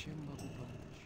Чем могу помочь?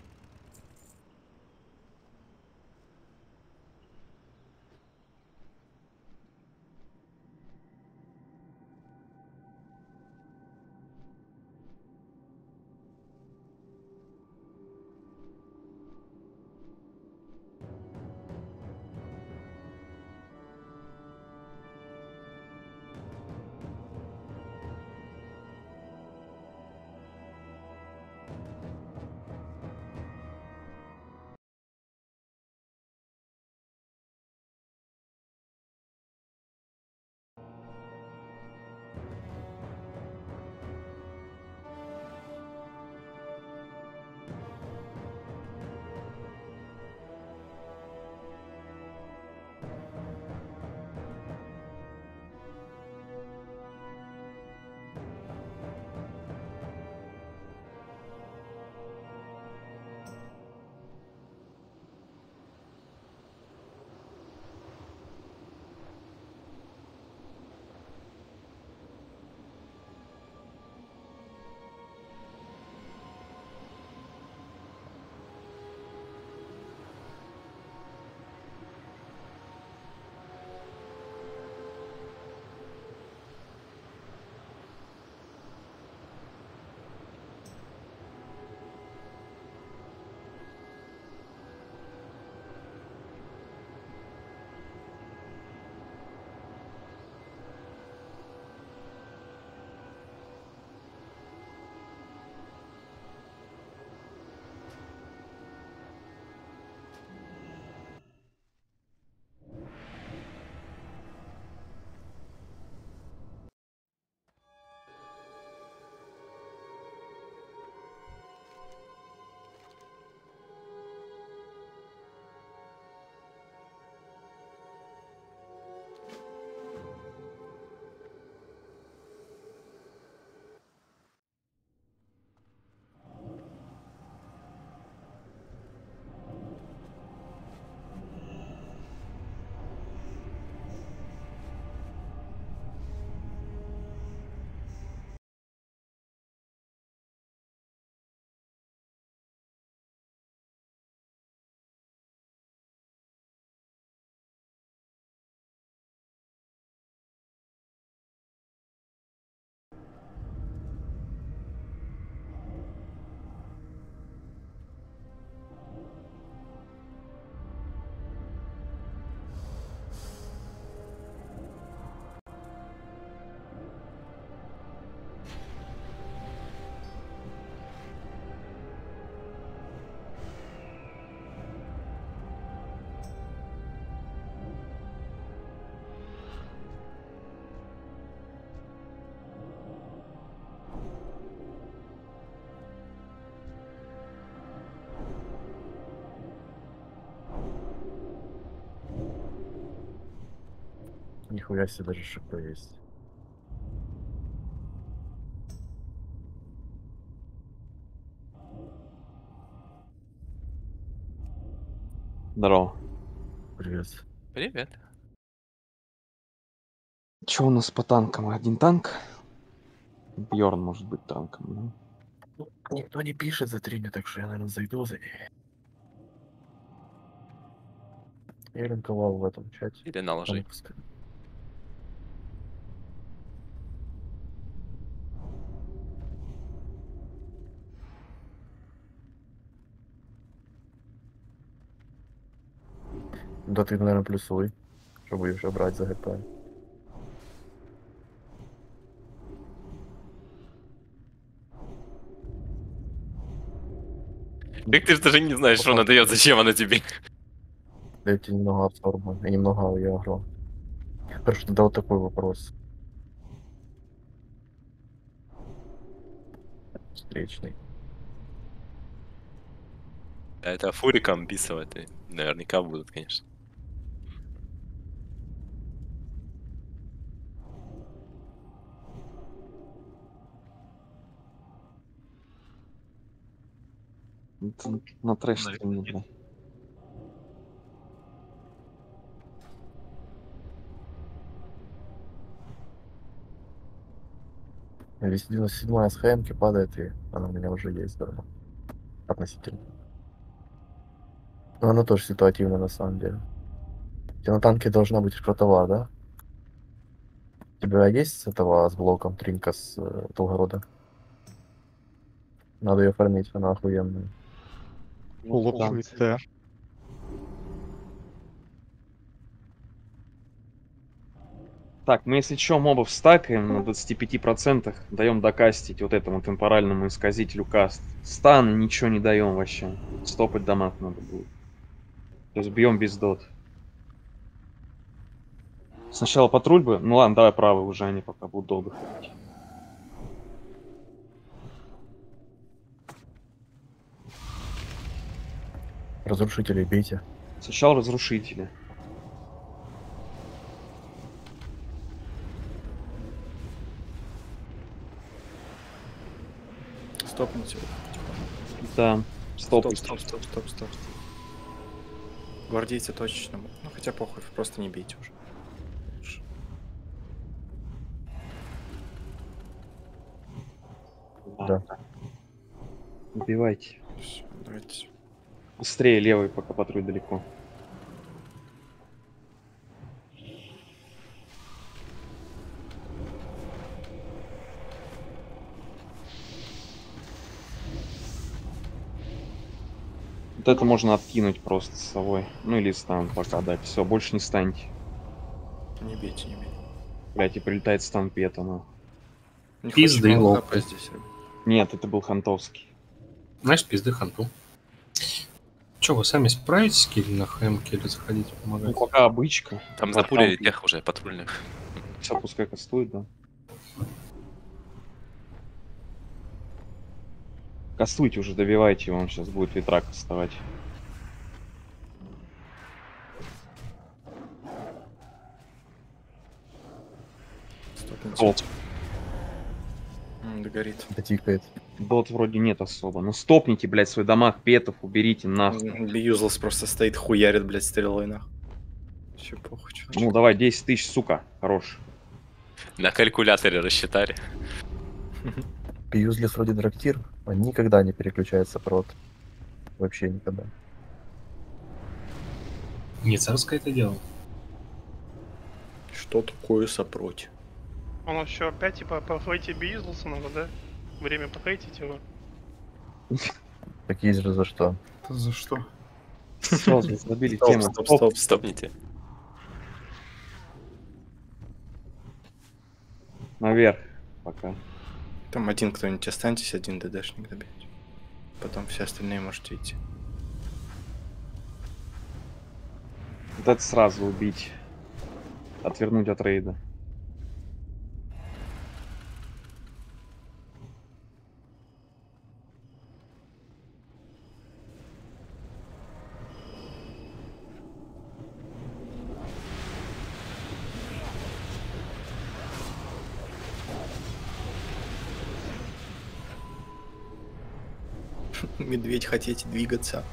Нихуя себе, даже шипы есть. Здорово. Привет. Привет. Че у нас по танкам? Один танк? Бьорн может быть танком, да? Ну, никто не пишет за Трини, так что я, наверное, зайду за ней. Я линковал в этом чате. Или наложи. Танковском. Да ты, наверное, плюсуй, что будешь брать за ГП. Так ты же даже не знаешь, что она дает, зачем она тебе. Дайте немного абсорба и немного аудиогро. Хорошо, тогда вот такой вопрос. Встречный. А это фуриком писывать наверняка будут, конечно. Это на трэш стриме, бля. Весь 97-я с ХМки падает, и она у меня уже есть давно. относительно. Но оно тоже ситуативно на самом деле. У тебя на танке должна быть шкотова, да? У тебя есть этого с блоком Тринка с Толгорода? Надо ее фармить, она охуенная. Лопает, да. Так, мы если что, мобов стакаем на 25%, даем докастить вот этому темпоральному исказителю каст. Стан ничего не даем вообще. Стопать дамаг надо будет. То есть бьем без дот. Сначала патруль бы. Ну ладно, давай правый уже, они пока будут долго ходить. Разрушителей бейте. Сначала разрушители. Стопните. Да, Стоп, стопать. стоп, стоп, стоп, стоп. Гвардейцы точечно. Ну хотя похуй, просто не бейте уже. Лучше. Да. Убивайте. Всё, давайте. Быстрее левый, пока патруль далеко. Вот это можно откинуть просто с собой. Ну или стан пока дать. Все, больше не станьте. Не бейте, не бейте. Блять, и прилетает стан пета, ну. Не Пизды хочешь мало лопают. хп здесь, ребят. Нет, это был хантовский. Знаешь, пизды ханту. Че, вы сами справитесь или на хэмке или заходите Ну помогать? пока обычка. Там запулили тех уже патрульных. Все, пускай кастует, да. Кастуйте уже, добивайте его, он сейчас будет ветрак кастовать. Стопните. Дот. Догорит. Это тикает. Дот вроде нет особо. Ну стопните, блядь, свой дамаг, петов, уберите нахуй. Бьюзлс просто стоит, хуярит, блядь, стрелой нахуй. Че похуй, чё. Ну давай, 10 тысяч, сука, хорош. На калькуляторе рассчитали. Пьюзлис вроде драктир, он никогда не переключается прот. Вообще никогда. Не царское это дело. Что такое сопротив? Он еще опять типа пофейтить Бьюзлса надо, да? Время пофейтить его. Так есть же за что. За что? Все, забили Стоп, тему. стоп, стоп, стоп. Стопните. Наверх пока. Там один кто-нибудь останьтесь, один ДДшник добить. Потом все остальные можете идти. Вот это сразу убить. Отвернуть от рейда. Медведь, хотите двигаться?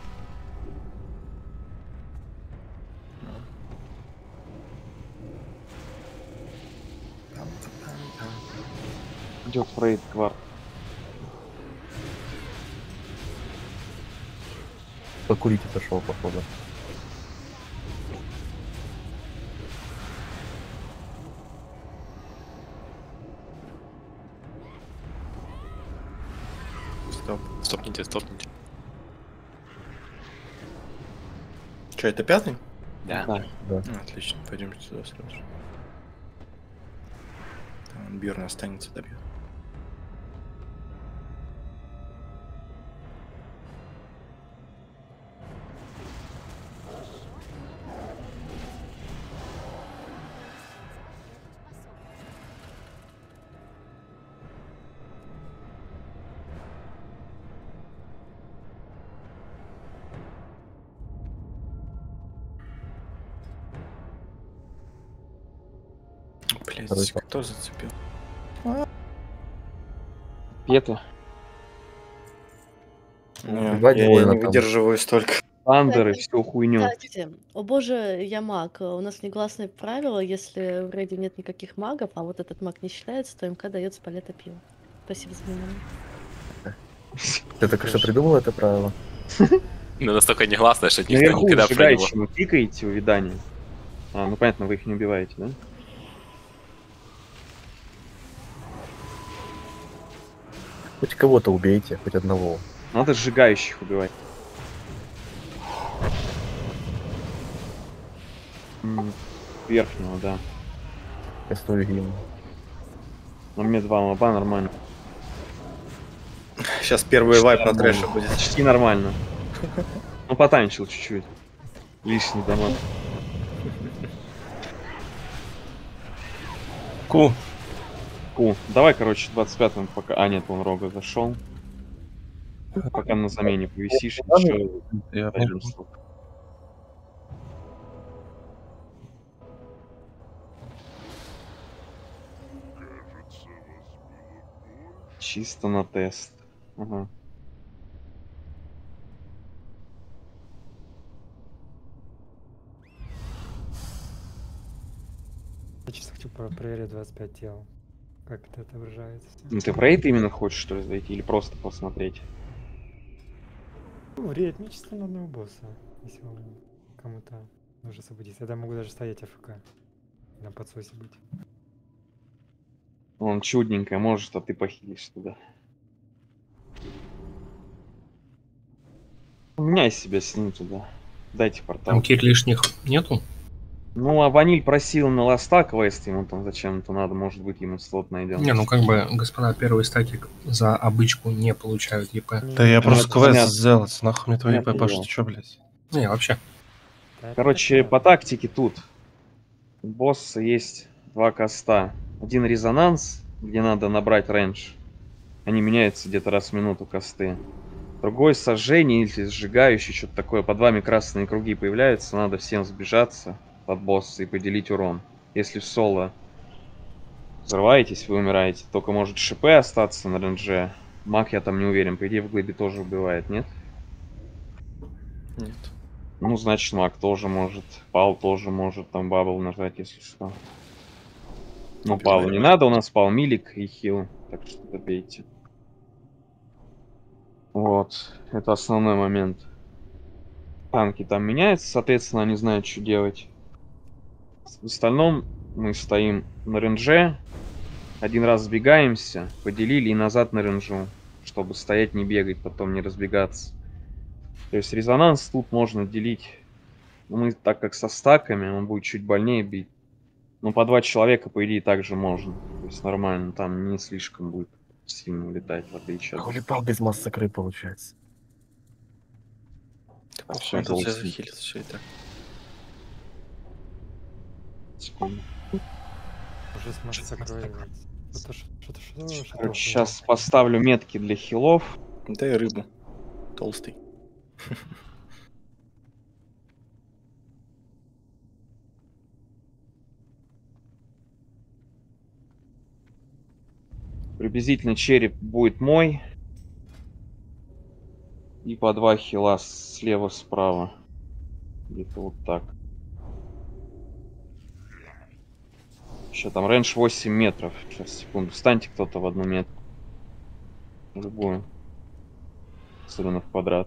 Идет рейд кварт. Покурить отошел, походу. Стоп. Стопните, стопните. Че, это пятый? Да. Да. Да. Отлично, пойдемте сюда сразу же. Там Бьерн останется, добьет. Блять, Короче. кто зацепил? Петы. Убивать Я больно не там. выдерживаю столько. Андеры, всю хуйню. Кстати, о боже, я маг. У нас негласное правило, если в рейде нет никаких магов, а вот этот маг не считается, то МК дается палета пива. Спасибо за внимание. Ты только что придумал это правило? Ну, настолько негласно, что никто Наверху никогда про него... сжигающему тикаете увядание. А, ну понятно, вы их не убиваете, да? Хоть кого-то убейте, хоть одного. Надо сжигающих убивать. Верхнего, да. Кастую гимн. Но мне 2 моба нормально. Сейчас первый вайп на трэше будет. Почти нормально. Ну, потанчил чуть-чуть. Лишний дамаг. Ку. Давай, короче, 25-м пока... А, нет, он рога зашел. Пока на замене повисишь, еще Я дойдем слух. Чисто на тест. Ага. Я чисто хочу проверить 25 тел. Как это отображается. Ну ты в рейд именно хочешь, что ли, зайти, или просто посмотреть? Ну, рейд мне чисто на одного босса. Если вам кому-то нужно освободиться. Я могу даже стоять АФК. На подсосе быть. Он чудненькое может, а ты похилишь туда. Меняй себя с ним туда. Дайте портал. Там кир лишних нету? Ну, а Ваниль просил на ласта квест, ему там зачем-то надо, может быть, ему слот найдем. Не, ну как бы, господа, первый статик за обычку не получают ЕП. Да я Ну, просто это квест понятно. сделать. Нахуй мне твои Понятное ПП, дело. что блядь? Не, вообще. Короче, по тактике тут. У босса есть 2 каста. Один резонанс, где надо набрать рейндж. Они меняются где-то раз в минуту касты. Другой сожжение или сжигающий, что-то такое. Под вами красные круги появляются, надо всем сбежаться под босса и поделить урон. Если в соло взрываетесь, вы умираете. Только может ШП остаться на рейндже. Маг я там не уверен. По идее в глыбе тоже убивает, нет? Нет. Ну, значит, маг тоже может. Пал тоже может там бабл нажать, если что. Ну, Палу не надо, у нас пал милик и хил. Так что добейте. Вот. Это основной момент. Танки там меняются, соответственно, они знают, что делать. В остальном мы стоим на рейндже. Один раз сбегаемся, поделили и назад на рейнджу. Чтобы стоять, не бегать, потом не разбегаться. То есть резонанс тут можно делить. Мы, так как со стаками, он будет чуть больнее бить. Но по 2 человека, по идее, также можно. То есть нормально, там не слишком будет сильно улетать, в отличие от... Улетал без массакры, получается. Всё, Он тут голос сейчас не- захилит все это. Секунду. Уже с массакрой. Что-то. Короче, сейчас поставлю метки для хилов. Дай рыбу. Толстый. Приблизительно череп будет мой. И по 2 хила слева-справа. Где-то вот так. Еще там рейндж 8 метров. Сейчас, секунду. Встаньте кто-то в 1 метр. Любую. Особенно в квадрат.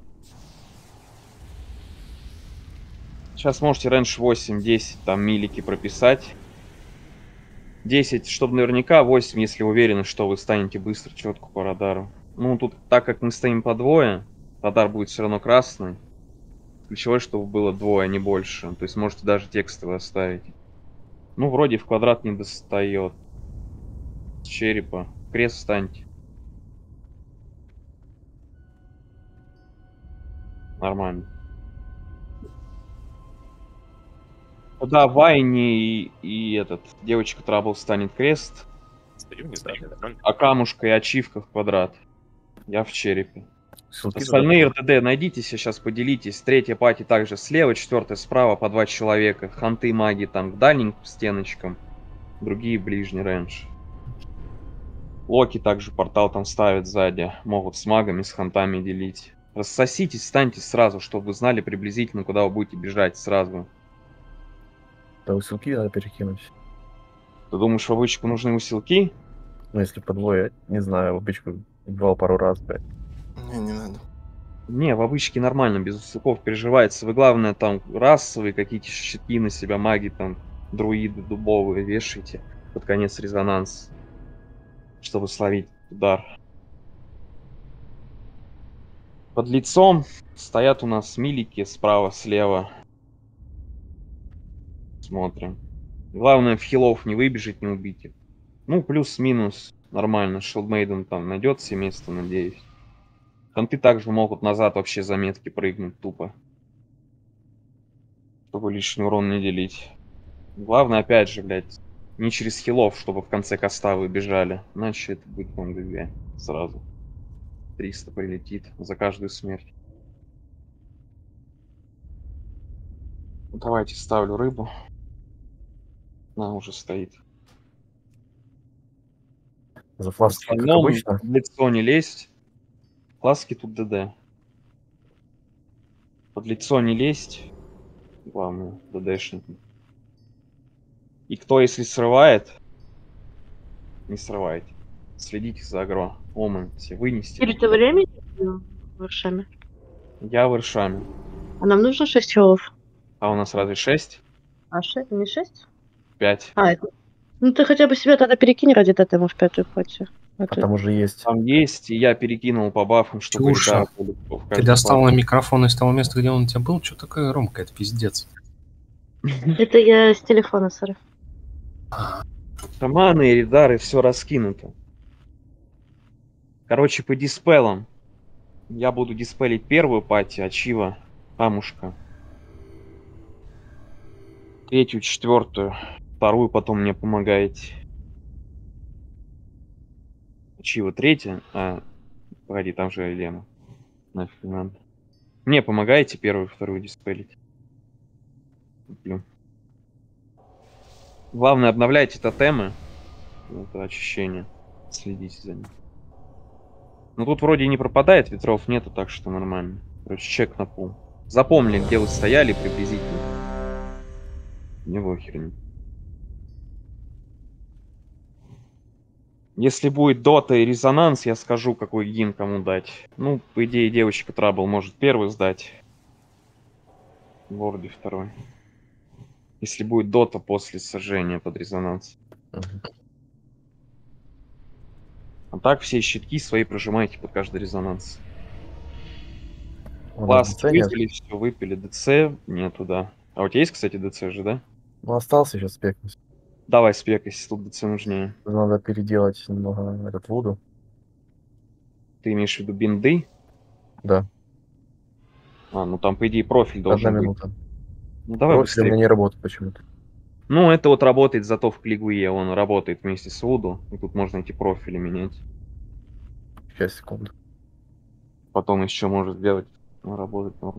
Сейчас можете рейндж 8-10, там милики прописать. 10, чтобы наверняка, 8, если уверены, что вы станете быстро, четко по радару. Ну, тут, так как мы стоим по двое, радар будет все равно красный. Ключевое, чтобы было 2, а не больше. То есть можете даже текстовый оставить. Ну, вроде в квадрат не достает. С черепа. Крест встаньте. Нормально. Да, Вайни и этот, девочка Трабл станет крест, Стою, не знаю, нормально. а камушка и ачивка в квадрат. Я в черепе. Ссылки Остальные РТД найдитесь, сейчас поделитесь. 3-я пати также слева, 4-я справа по 2 человека. Ханты и маги там к дальним стеночкам, другие ближний рейндж. Локи также портал там ставят сзади. Могут с магами, с хантами делить. Рассоситесь, встаньте сразу, чтобы вы знали приблизительно, куда вы будете бежать сразу. Да, ссылки надо перекинуть. Ты думаешь, в обычку нужны усилки? Ну, если по двое, не знаю, в обычку играл пару раз, блядь. Не надо. Не, в обычке нормально, без усуков переживается. Вы, главное, там расовые какие-то щитки на себя, маги, там, друиды дубовые вешайте под конец резонанс, чтобы словить удар. Под лицом стоят у нас милики справа, слева. Смотрим. Главное, в хилов не выбежать, не убить их. Ну, плюс-минус нормально. Шилдмейден там найдет себе место, надеюсь. Конты также могут назад вообще за метки прыгнуть тупо. Чтобы лишний урон не делить. Главное, опять же, блядь, не через хилов, чтобы в конце коста вы бежали. Иначе это будет вам ГГ сразу. 300 прилетит за каждую смерть. Давайте ставлю рыбу. Она уже стоит. За В фласки, как остальном обычно. в лицо не лезть. Фласки тут ДД. Под лицо не лезть. Главное, ДДшники. И кто, если срывает, не срывайте. Следите за агро. Оман все вынести. Или ты времени вершами? Я выршами. А нам нужно 6 хилов. А у нас разве 6? А 6? Не 6? 5. А, это... Ну ты хотя бы себя тогда перекинь ради этого в пятую партию. А А ты- там уже есть. Там есть, и я перекинул по бафам, чтобы Чуша. ребята были в Ты каждой достал на партии. микрофон из того места, где он у тебя был? Что такое громко? Это пиздец. Это я с телефона, сэр. Шаманы и редары, все раскинуто. Короче, по диспелам. Я буду диспелить первую пати, Ачива, Камушка. Третью, четвертую. Вторую потом мне помогаете. Ачива третья. Погоди, там же Елена. Нафиг не надо. Мне помогаете первую, вторую диспелить. Блин. Главное, обновляйте тотемы. Это очищение. Следите за ним. Ну тут вроде не пропадает, ветров нету, так что нормально. Короче, чек на пул. Запомнили, где вы стояли приблизительно. Не херни. Если будет дота и резонанс, я скажу, какой гин кому дать. Ну, по идее, девочка Трабл может первый сдать. Борди второй. Если будет дота после сожжения под резонанс. Мгм. А так все щитки свои прожимаете под каждый резонанс. У нас Пласт ДЦ нет. выпили, все выпили. ДЦ нету, да. А у тебя есть, кстати, ДЦ же, да? Ну, остался еще спекнуть. Давай спек, если тут ДЦ нужнее. Надо переделать немного этот вуду. Ты имеешь в виду бинды? Да, А, ну там, по идее, профиль 1 должен быть. минута. Ну давай Профиль у меня быстрее. не работает почему-то. Ну, это вот работает зато в Клигуе. Он работает вместе с Вуду. И тут можно эти профили менять. Сейчас, секунду. Потом еще может сделать. Ну, работает норм.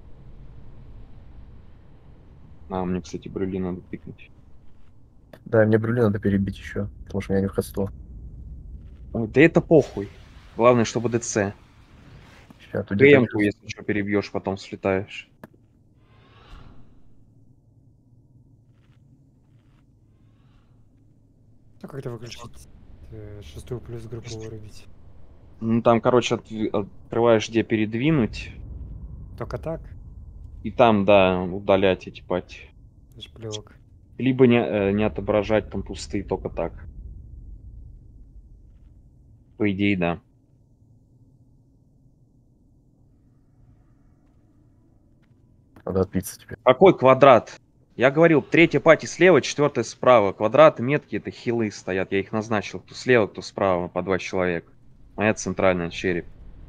А, мне, кстати, брюли надо тыкнуть. Да, мне брюли надо перебить еще, потому что у меня не в хосту. Ой, да это похуй. Главное, чтобы ДЦ. Сейчас, тут ГМ-ку, если что, перебьешь, потом слетаешь. А как это выключить? Шестую плюс группу вырубить. Ну, там, короче, открываешь, где передвинуть. Только так? И там, да, удалять эти пати. Значит, плевок. Либо не отображать там пустые, только так. По идее, да. Надо отбиться теперь. Какой квадрат? Я говорил, третья пати слева, четвертая справа. Квадраты, метки, это хилы стоят. Я их назначил. Кто слева, кто справа, по 2 человека. Моя центральная, череп.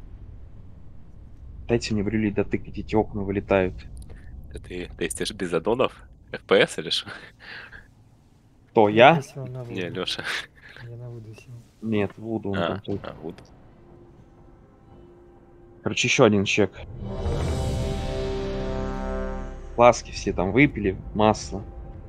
Дайте мне брюли дотыкать, эти окна вылетают. Ты тестишь без аддонов? FPS или что? Кто, я? Высел на Не, Вуду. Леша. Я на Вуду сел. Нет, Вуду. он там только. Вот. Короче, еще один чек. Фласки все там выпили, масло.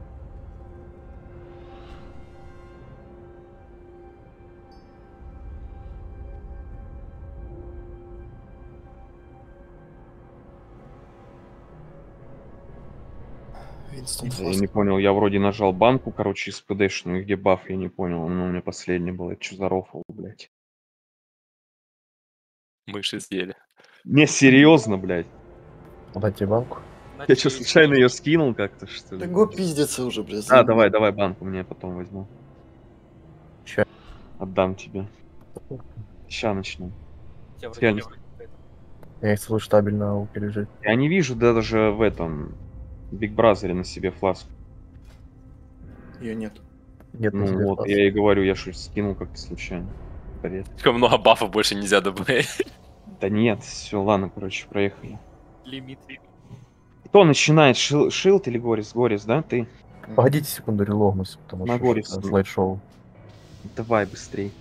Я не понял, я вроде нажал банку, короче, из ПДшную, где баф, я не понял, но у меня последний был. Это что за рофл, блядь? Мыши съели. Не, серьезно, блядь. Дайте банку. Я что, случайно ее скинул как-то, что Да ли? го пиздится уже, блядь. А, давай банку мне потом возьму. Ща. Отдам тебе. Ща начну. Я Я, вроде Я их свой штабель на ауке лежит. я не вижу даже в этом Биг Бразере на себе фласку. Ее нет. Нет, на Ну тебе вот, фласк. я и говорю, я что скинул как-то случайно. Бред. Слишком много бафов больше нельзя добавить. Да нет, все, ладно, короче, проехали. лимит. Кто начинает? Шилд или Горис? Горис, да? Ты? Погодите секунду, релогнусь, потому На что горе что-то с- слайд-шоу. Давай быстрей.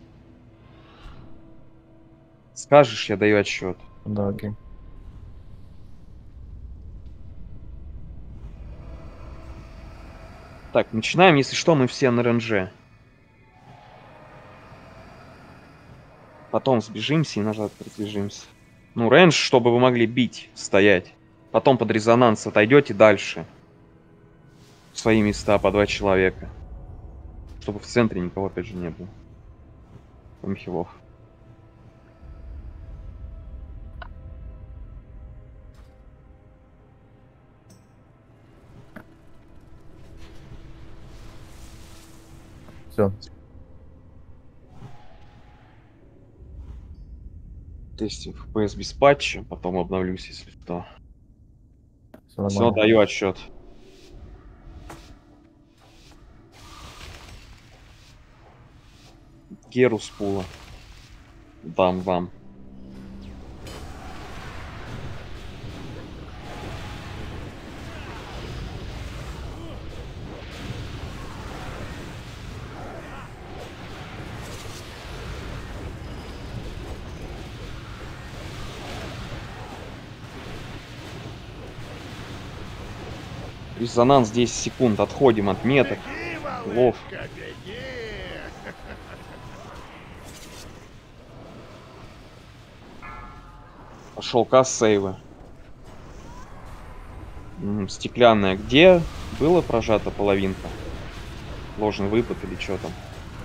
Скажешь, я даю отсчет. Да, окей. Так, начинаем, если что, мы все на РНЖ. Потом сбежимся и назад продвижимся. Ну, рейндж, чтобы вы могли бить, стоять. Потом под резонанс отойдете дальше. В свои места по 2 человека. Чтобы в центре никого опять же не было. Помхилов. Все. Тестинг FPS без патча, потом обновлюсь, если что. Все Все, нормально. даю отсчет. Геру с пула. Дам вам. Резонанс 10 секунд. Отходим от меток. Лов. Пошел касс сейвы. Стеклянная. Где было прожата половинка? Ложный выпад или что там?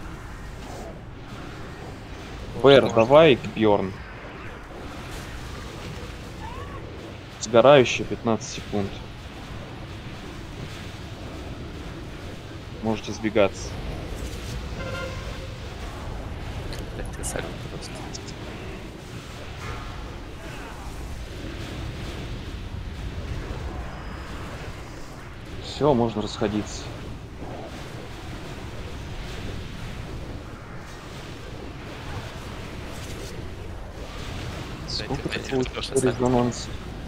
Бэр, давай к Бьорн. Сгорающая 15 секунд. Можете сбегаться. Это салют просто. Все, можно расходиться. Сколько Дайте ты мне получишь тоже салют. резонанс?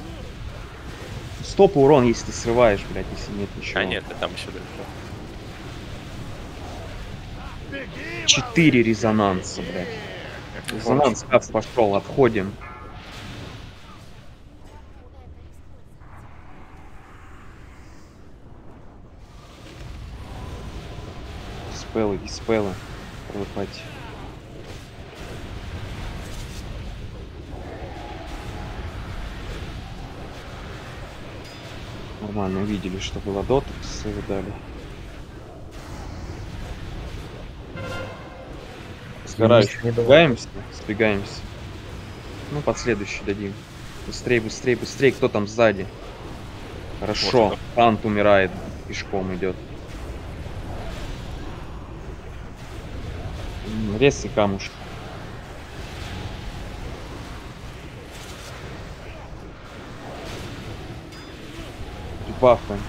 Стоп урон, если ты срываешь, блядь, если нет ничего. А нет, там еще далеко. 4 резонанса, блядь. Резонанс как пошел, отходим. Диспелы. Пролопать. Нормально увидели, что было до, сейвы дали. Сгорающий. Не давай. Сбегаемся. Ну, под следующий дадим. Быстрей, кто там сзади? Хорошо, Вот Хант умирает, пешком идет. Резкий камушек. Бафаем.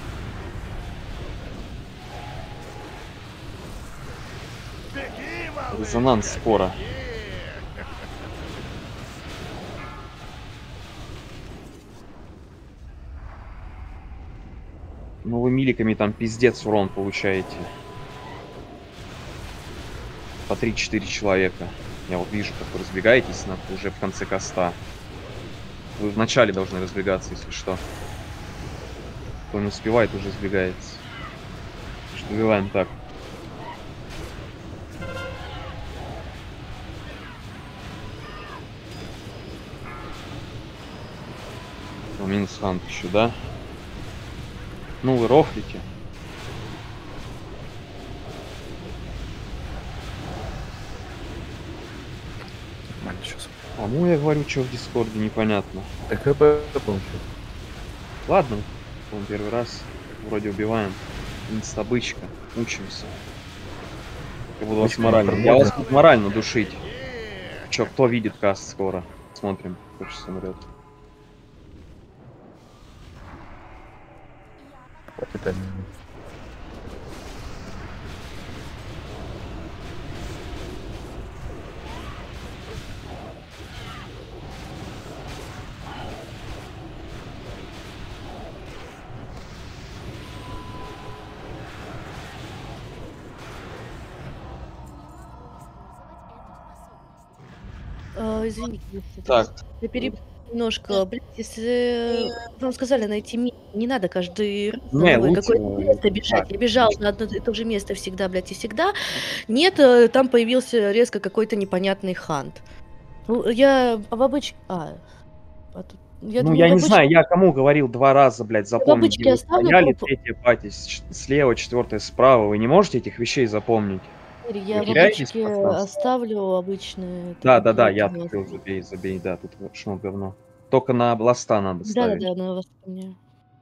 Резонанс скоро. Ну вы миликами там пиздец урон получаете. По 3-4 человека. Я вот вижу, как вы разбегаетесь уже в конце каста. Вы вначале должны разбегаться, если что. Кто не успевает, уже сбегается. Добиваем так. Ну, минус хант еще, да? Ну вы рофлите. Нормально сейчас. Кому я говорю, что в Дискорде, непонятно. Так ХП получил. Ладно, он первый раз вроде убиваем. Инстабычка, учимся. Я буду вас Бычка морально. не Я вас работает. буду морально душить. Чё, кто видит каст скоро? Смотрим, кто сейчас умрет. Хватит они. Извините, если Так. я перебью немножко. Блядь, если вам сказали найти не надо каждый раз на Не, новое лучше, какое-то место бежать. так. Я бежала на одно и то же место всегда, блядь, и всегда. Нет, там появился резко какой-то непонятный хант. Ну, я в обычке... я Ну, думаю, я в не обычке... знаю, я кому говорил 2 раза, блядь, Я в запомнить, обычке где вы оставлю стояли, труп. третья пати слева, 4 справа. Вы не можете этих вещей запомнить? Я в теряетесь в обычке пространстве? оставлю обычные Да, трупы. я тупил, забей, да, тут шмот говно. Только на бласта надо ставить. Да-да-да, на вас мне.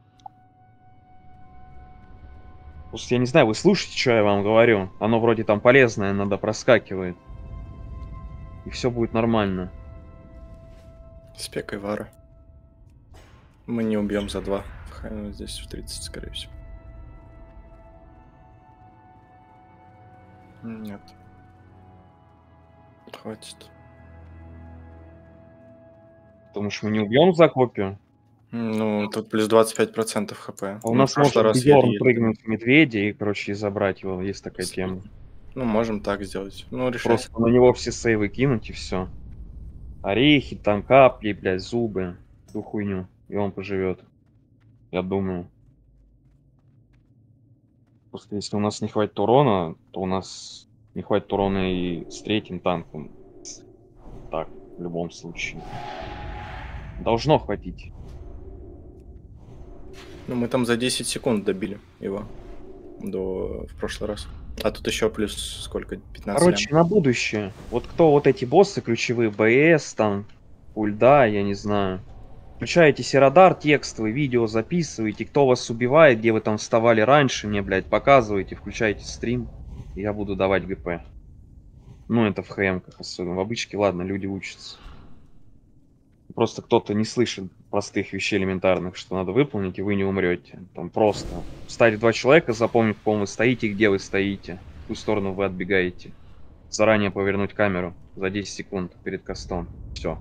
Просто я не знаю, вы слушаете, что я вам говорю? Оно вроде там полезное, надо проскакивает. И все будет нормально. Спек и Вара. Мы не убьем за 2. Здесь в 30, скорее всего. Нет. Хватит. Потому что мы не убьем за копию. Ну, тут плюс 25% хп. А у Мы нас в прошлый может раз Бьорн еле-еле прыгнуть в медведя и, короче, и забрать его. Есть такая тема. Ну, можем так сделать. Ну, решай. Просто на него все сейвы кинуть и все. Орехи, там капли, блядь, зубы. Ту хуйню. И он поживет. Я думаю. Просто если у нас не хватит урона, то у нас не хватит урона и с третьим танком. Так, в любом случае. Должно хватить. Ну, мы там за 10 секунд добили его. В прошлый раз. А тут еще плюс сколько? 15 Короче, на будущее. Вот кто вот эти боссы ключевые, БС, там, Ульда, я не знаю. Включаете Сирадар текстовый, видео записываете, кто вас убивает, где вы там вставали раньше, мне, блядь, показываете, включаете стрим, и я буду давать ГП. Ну, это в ХМ-ках особенно. В обычке, ладно, люди учатся. Просто кто-то не слышит простых вещей элементарных, что надо выполнить, и вы не умрете. Там просто встать 2 человека, запомнить, в каком вы стоите, где вы стоите, в какую сторону вы отбегаете. Заранее повернуть камеру за 10 секунд перед кастом. Все.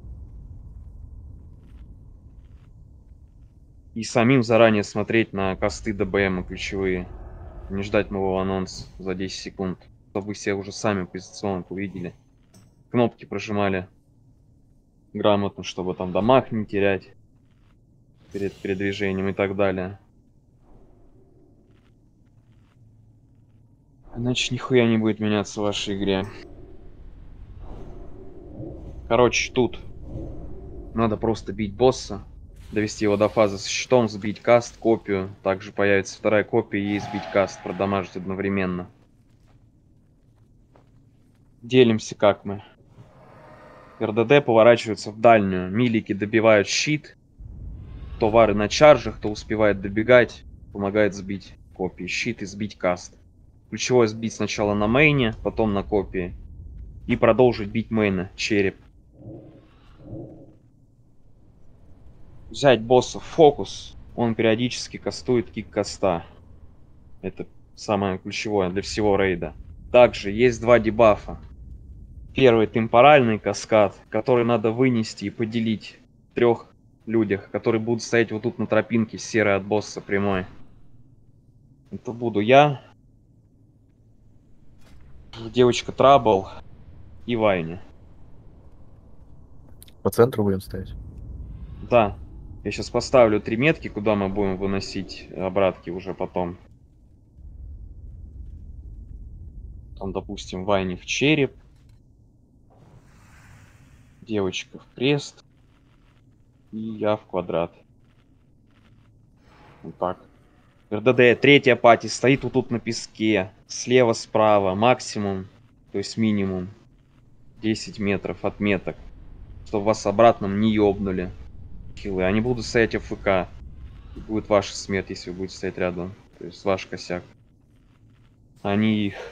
И самим заранее смотреть на касты ДБМ ключевые. Не ждать моего анонса за 10 секунд. Чтобы вы все уже сами позиционно увидели. Кнопки прожимали грамотно, чтобы там дамаг не терять перед передвижением и так далее. Иначе нихуя не будет меняться в вашей игре. Короче, тут надо просто бить босса, довести его до фазы с щитом, сбить каст, копию. Также появится вторая копия и сбить каст, продамажить одновременно. Делимся как мы. РДД поворачивается в дальнюю. Милики добивают щит. Кто вары на чаржах, кто успевает добегать, помогает сбить копии. Щит и сбить каст. Ключевое сбить сначала на мейне, потом на копии. И продолжить бить мейна, череп. Взять босса в фокус. Он периодически кастует кик каста. Это самое ключевое для всего рейда. Также есть 2 дебафа. Первый темпоральный каскад, который надо вынести и поделить в 3 людях, которые будут стоять вот тут на тропинке серой от босса прямой. Это буду я, девочка Трабл и Вайни. По центру будем стоять. Да, я сейчас поставлю 3 метки, куда мы будем выносить обратки уже потом. Там, допустим, Вайни в череп. Девочка в крест. И я в квадрат. Вот так. РДД, 3-я пати, стоит вот тут на песке. Слева, справа, максимум, то есть минимум 10 метров от меток. Чтобы вас обратно не ёбнули. Хилы. Они будут стоять АФК. И будет ваша смерть, если вы будете стоять рядом. То есть ваш косяк. Они их.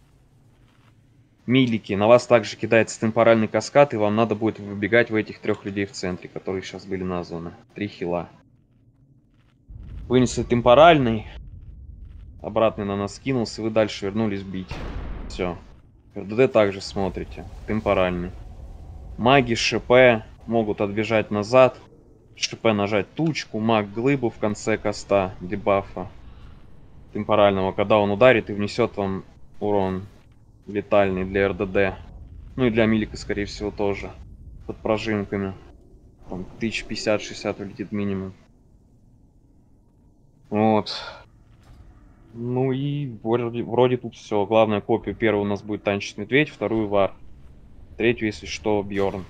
Милики. На вас также кидается темпоральный каскад, и вам надо будет выбегать в этих 3 людей в центре, которые сейчас были названы. 3 хила. Вынесли темпоральный. Обратный на нас кинулся, и вы дальше вернулись бить. Все. РДД также смотрите. Темпоральный. Маги, ШП могут отбежать назад. ШП нажать тучку, маг глыбу в конце каста, дебафа темпорального, когда он ударит и внесет вам урон летальный для РДД. Ну и для милика, скорее всего, тоже. Под прожимками. Там 1050-60 улетит минимум. Вот. Ну и вроде тут все. Главная копия. Первую у нас будет танчить медведь, вторую вар. Третью, если что, Бьорн.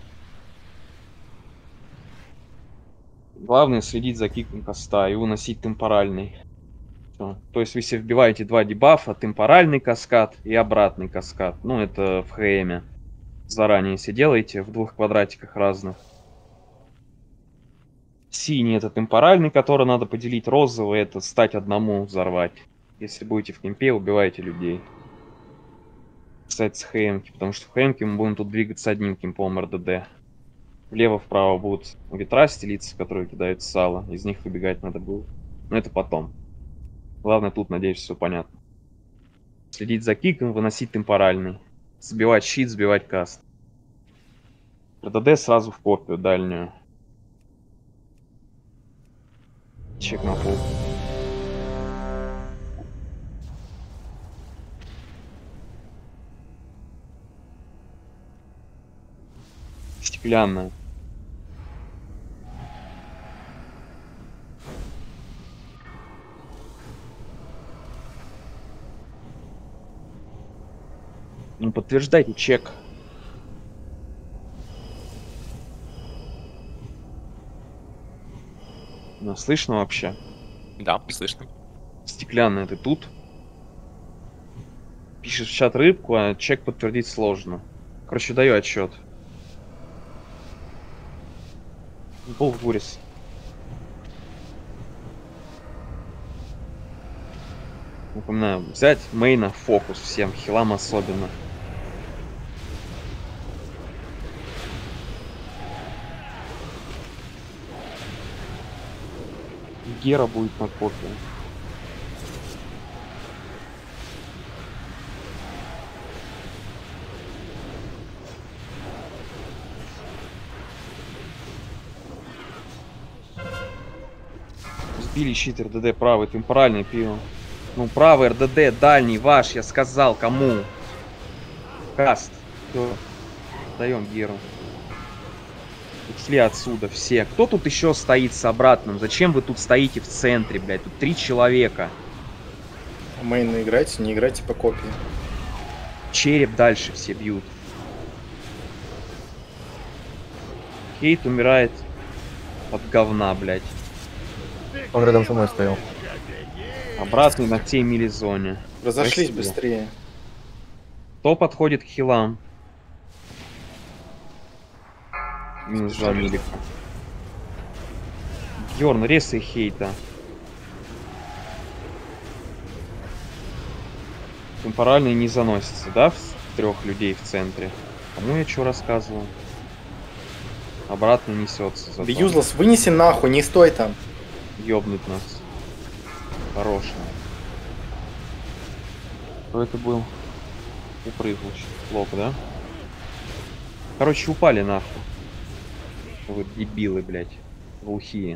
Главное следить за киком каста и выносить темпоральный. Всё. То есть вы себе вбиваете 2 дебафа, темпоральный каскад и обратный каскад. Ну это в ХМе. Заранее все делаете в 2 квадратиках разных. Синий это темпоральный, который надо поделить. Розовый это стать одному взорвать. Если будете в кемпе, убиваете людей. Кстати, с ХМки, потому что в ХМке мы будем тут двигаться одним кемпом РДД. Влево-вправо будут ветра стелиться, которые кидают сало. Из них выбегать надо было. Но это потом. Главное тут, надеюсь, все понятно. Следить за киком, выносить темпоральный. Сбивать щит, сбивать каст. РДД сразу в копию дальнюю. Чек на пол. Стеклянная. Ну, подтверждайте чек. Ну, слышно вообще? Да, слышно. Стеклянная, ты тут? Пишешь в чат рыбку, а чек подтвердить сложно. Короче, даю отчет. Бог Гурис. Напоминаю, взять мейна фокус всем, хилам особенно. Гера будет на копии. Сбили щит РДД правый, темпоральный пиво. Ну, правый РДД, дальний, ваш, я сказал, кому? Каст. Все. Даем Геру. Ушли отсюда все. Кто тут еще стоит с обратным? Зачем вы тут стоите в центре, блядь? Тут 3 человека. Мейн играйте, не играйте по копии. Череп дальше все бьют. Кейт умирает от говна, блядь. Он рядом со мной стоял. Обратный на всей мили-зоне. Разошлись Спасибо. быстрее. Кто подходит к хилам? Минус 2 милика. Бьорн, ресай хейта. Темпоральный не заносится, да, в 3 людей в центре? Кому я что рассказывал? Обратно несется. Зато. Бьюзлес, вынеси нахуй, не стой там. Ёбнуть нас. Хороший. Кто это был? Упрыгнул. Лок, да? Короче, упали нахуй. Вы дебилы, блядь. Глухие.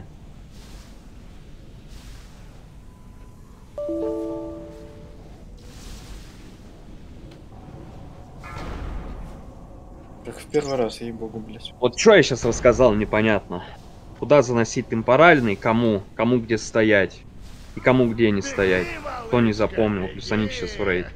Как в первый раз, ей-богу, блядь. Вот что я сейчас рассказал, непонятно. Куда заносить темпоральный, кому где стоять. И кому где не стоять. Кто не запомнил, плюс они сейчас в рейд.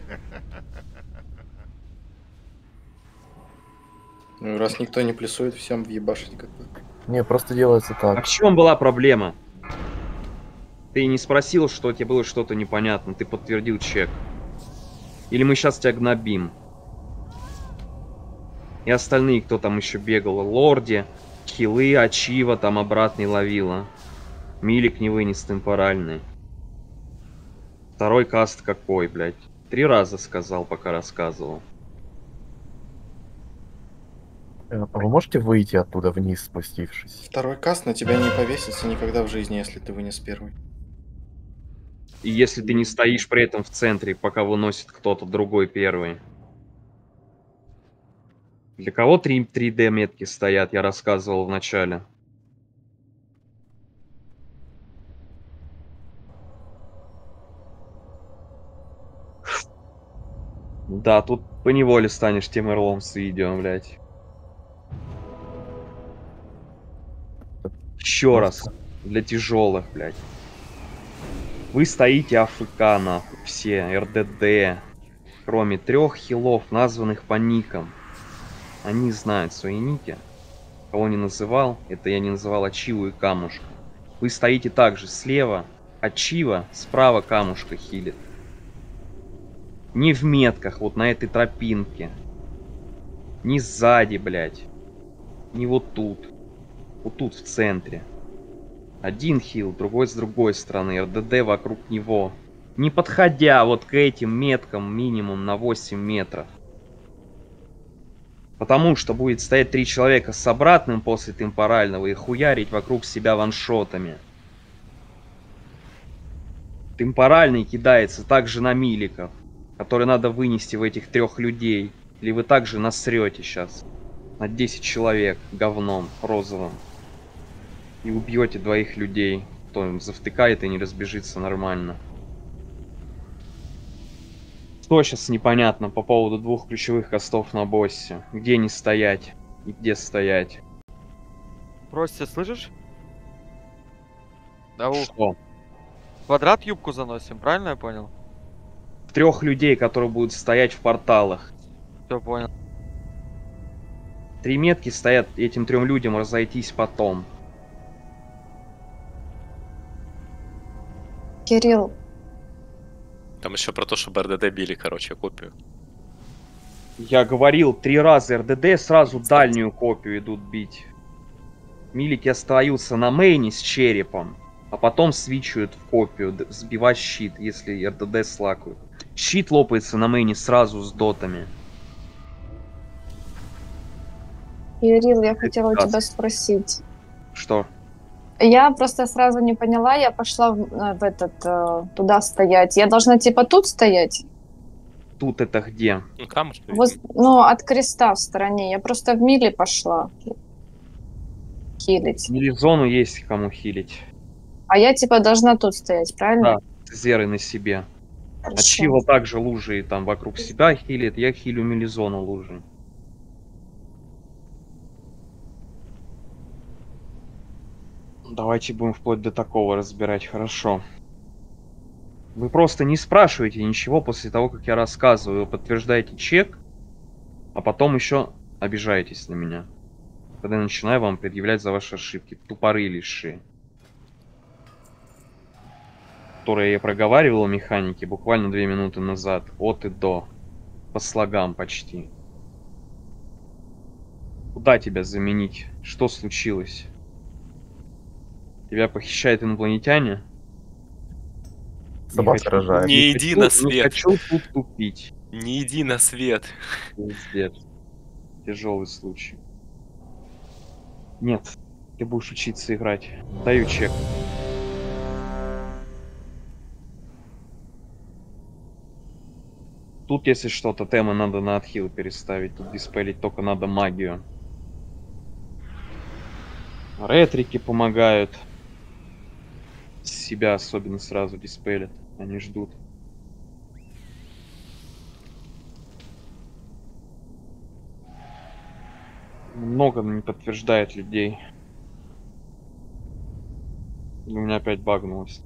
Ну, раз никто не плюсует, всем въебашить как бы. Не, просто делается А так. в чем была проблема? Ты не спросил, что тебе было что-то непонятно, ты подтвердил чек. Или мы сейчас тебя гнобим? И остальные, кто там еще бегал. Лорди, хилы, Ачива там обратный ловила. Милик не вынес темпоральный. Второй каст какой, блядь? 3 раза сказал, пока рассказывал. А вы можете выйти оттуда вниз, спустившись? Второй каст на тебя не повесится никогда в жизни, если ты вынес первый. И если ты не стоишь при этом в центре, пока выносит кто-то другой первый. Для кого 3D метки стоят, я рассказывал в начале. Да, тут поневоле станешь тем Эрлом с видео, блядь. Еще раз. Для тяжелых, блядь. Вы стоите АФК, нахуй, все, РДД. Кроме 3 хилов, названных по никам. Они знают свои ники. Кого не называл, это я не называл Ачиву и Камушка. Вы стоите также слева, Ачива, справа Камушка хилит. Не в метках, вот на этой тропинке. Не сзади, блядь. Не вот тут. Вот тут в центре. Один хил, другой с другой стороны. РДД вокруг него. Не подходя вот к этим меткам минимум на 8 метров. Потому что будет стоять 3 человека с обратным после темпорального и хуярить вокруг себя ваншотами. Темпоральный кидается также на миликов, которые надо вынести в этих 3 людей. Или вы также насрете сейчас на 10 человек говном розовым. И убьете 2 людей, кто им завтыкает и не разбежится нормально. Что сейчас непонятно по поводу 2 ключевых кастов на боссе? Где не стоять и где стоять? Прости, слышишь? Да, Что? квадрат юбку заносим, правильно я понял? 3 людей, которые будут стоять в порталах. Все понял. 3 метки стоят этим 3 людям разойтись потом. Кирилл, Там еще про то, чтобы РДД били, короче, копию. Я говорил 3 раза РДД, сразу дальнюю копию идут бить. Милики остаются на мейне с черепом, а потом свичивают в копию, сбивать щит, если РДД слакают. Щит лопается на мейне сразу с дотами. Кирилл, я хотела у тебя спросить. Что? Я просто сразу не поняла, я пошла туда стоять. Я должна типа тут стоять? Тут это где? Ну, камушка. Ну, от креста в стороне. Я просто в мили пошла хилить. Или зону есть кому хилить. А я типа должна тут стоять, правильно? Да, зеры на себе. Хорошо. Ачива также лужи там вокруг себя хилит, я хилю милизону лужи. Давайте будем вплоть до такого разбирать, хорошо. Вы просто не спрашиваете ничего после того, как я рассказываю. Вы подтверждаете чек, а потом еще обижаетесь на меня. Когда я начинаю вам предъявлять за ваши ошибки. Тупоры лиши. Которые я проговаривал механики буквально 2 минуты назад. От и до. По слогам почти. Куда тебя заменить? Что случилось? Тебя похищают инопланетяне? Собака рожает. Не иди на Не свет. хочу тут тупить. Не иди на свет. Пиздец. Тяжелый случай. Нет, ты будешь учиться играть. Даю чек. Тут, если что, тотемы надо на отхил переставить. Тут диспелить только надо магию. Ретрики помогают. Себя особенно сразу диспелят. Они ждут. Много не подтверждает людей. У меня опять багнулось.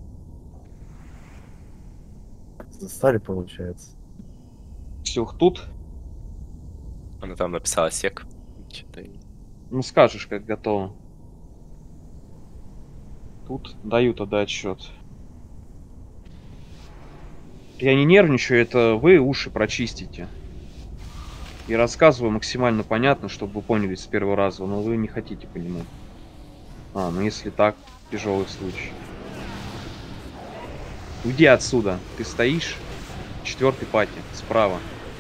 Застали, получается. Ксюх тут? Она там написала сек. Что-то... Ну скажешь, как готово. Тут даю тогда отсчет. Я не нервничаю, это вы уши прочистите. И рассказываю максимально понятно, чтобы вы поняли с первого раза, но вы не хотите понимать. Ну если так, тяжелый случай. Уйди отсюда. Ты стоишь. 4-й пати. Справа.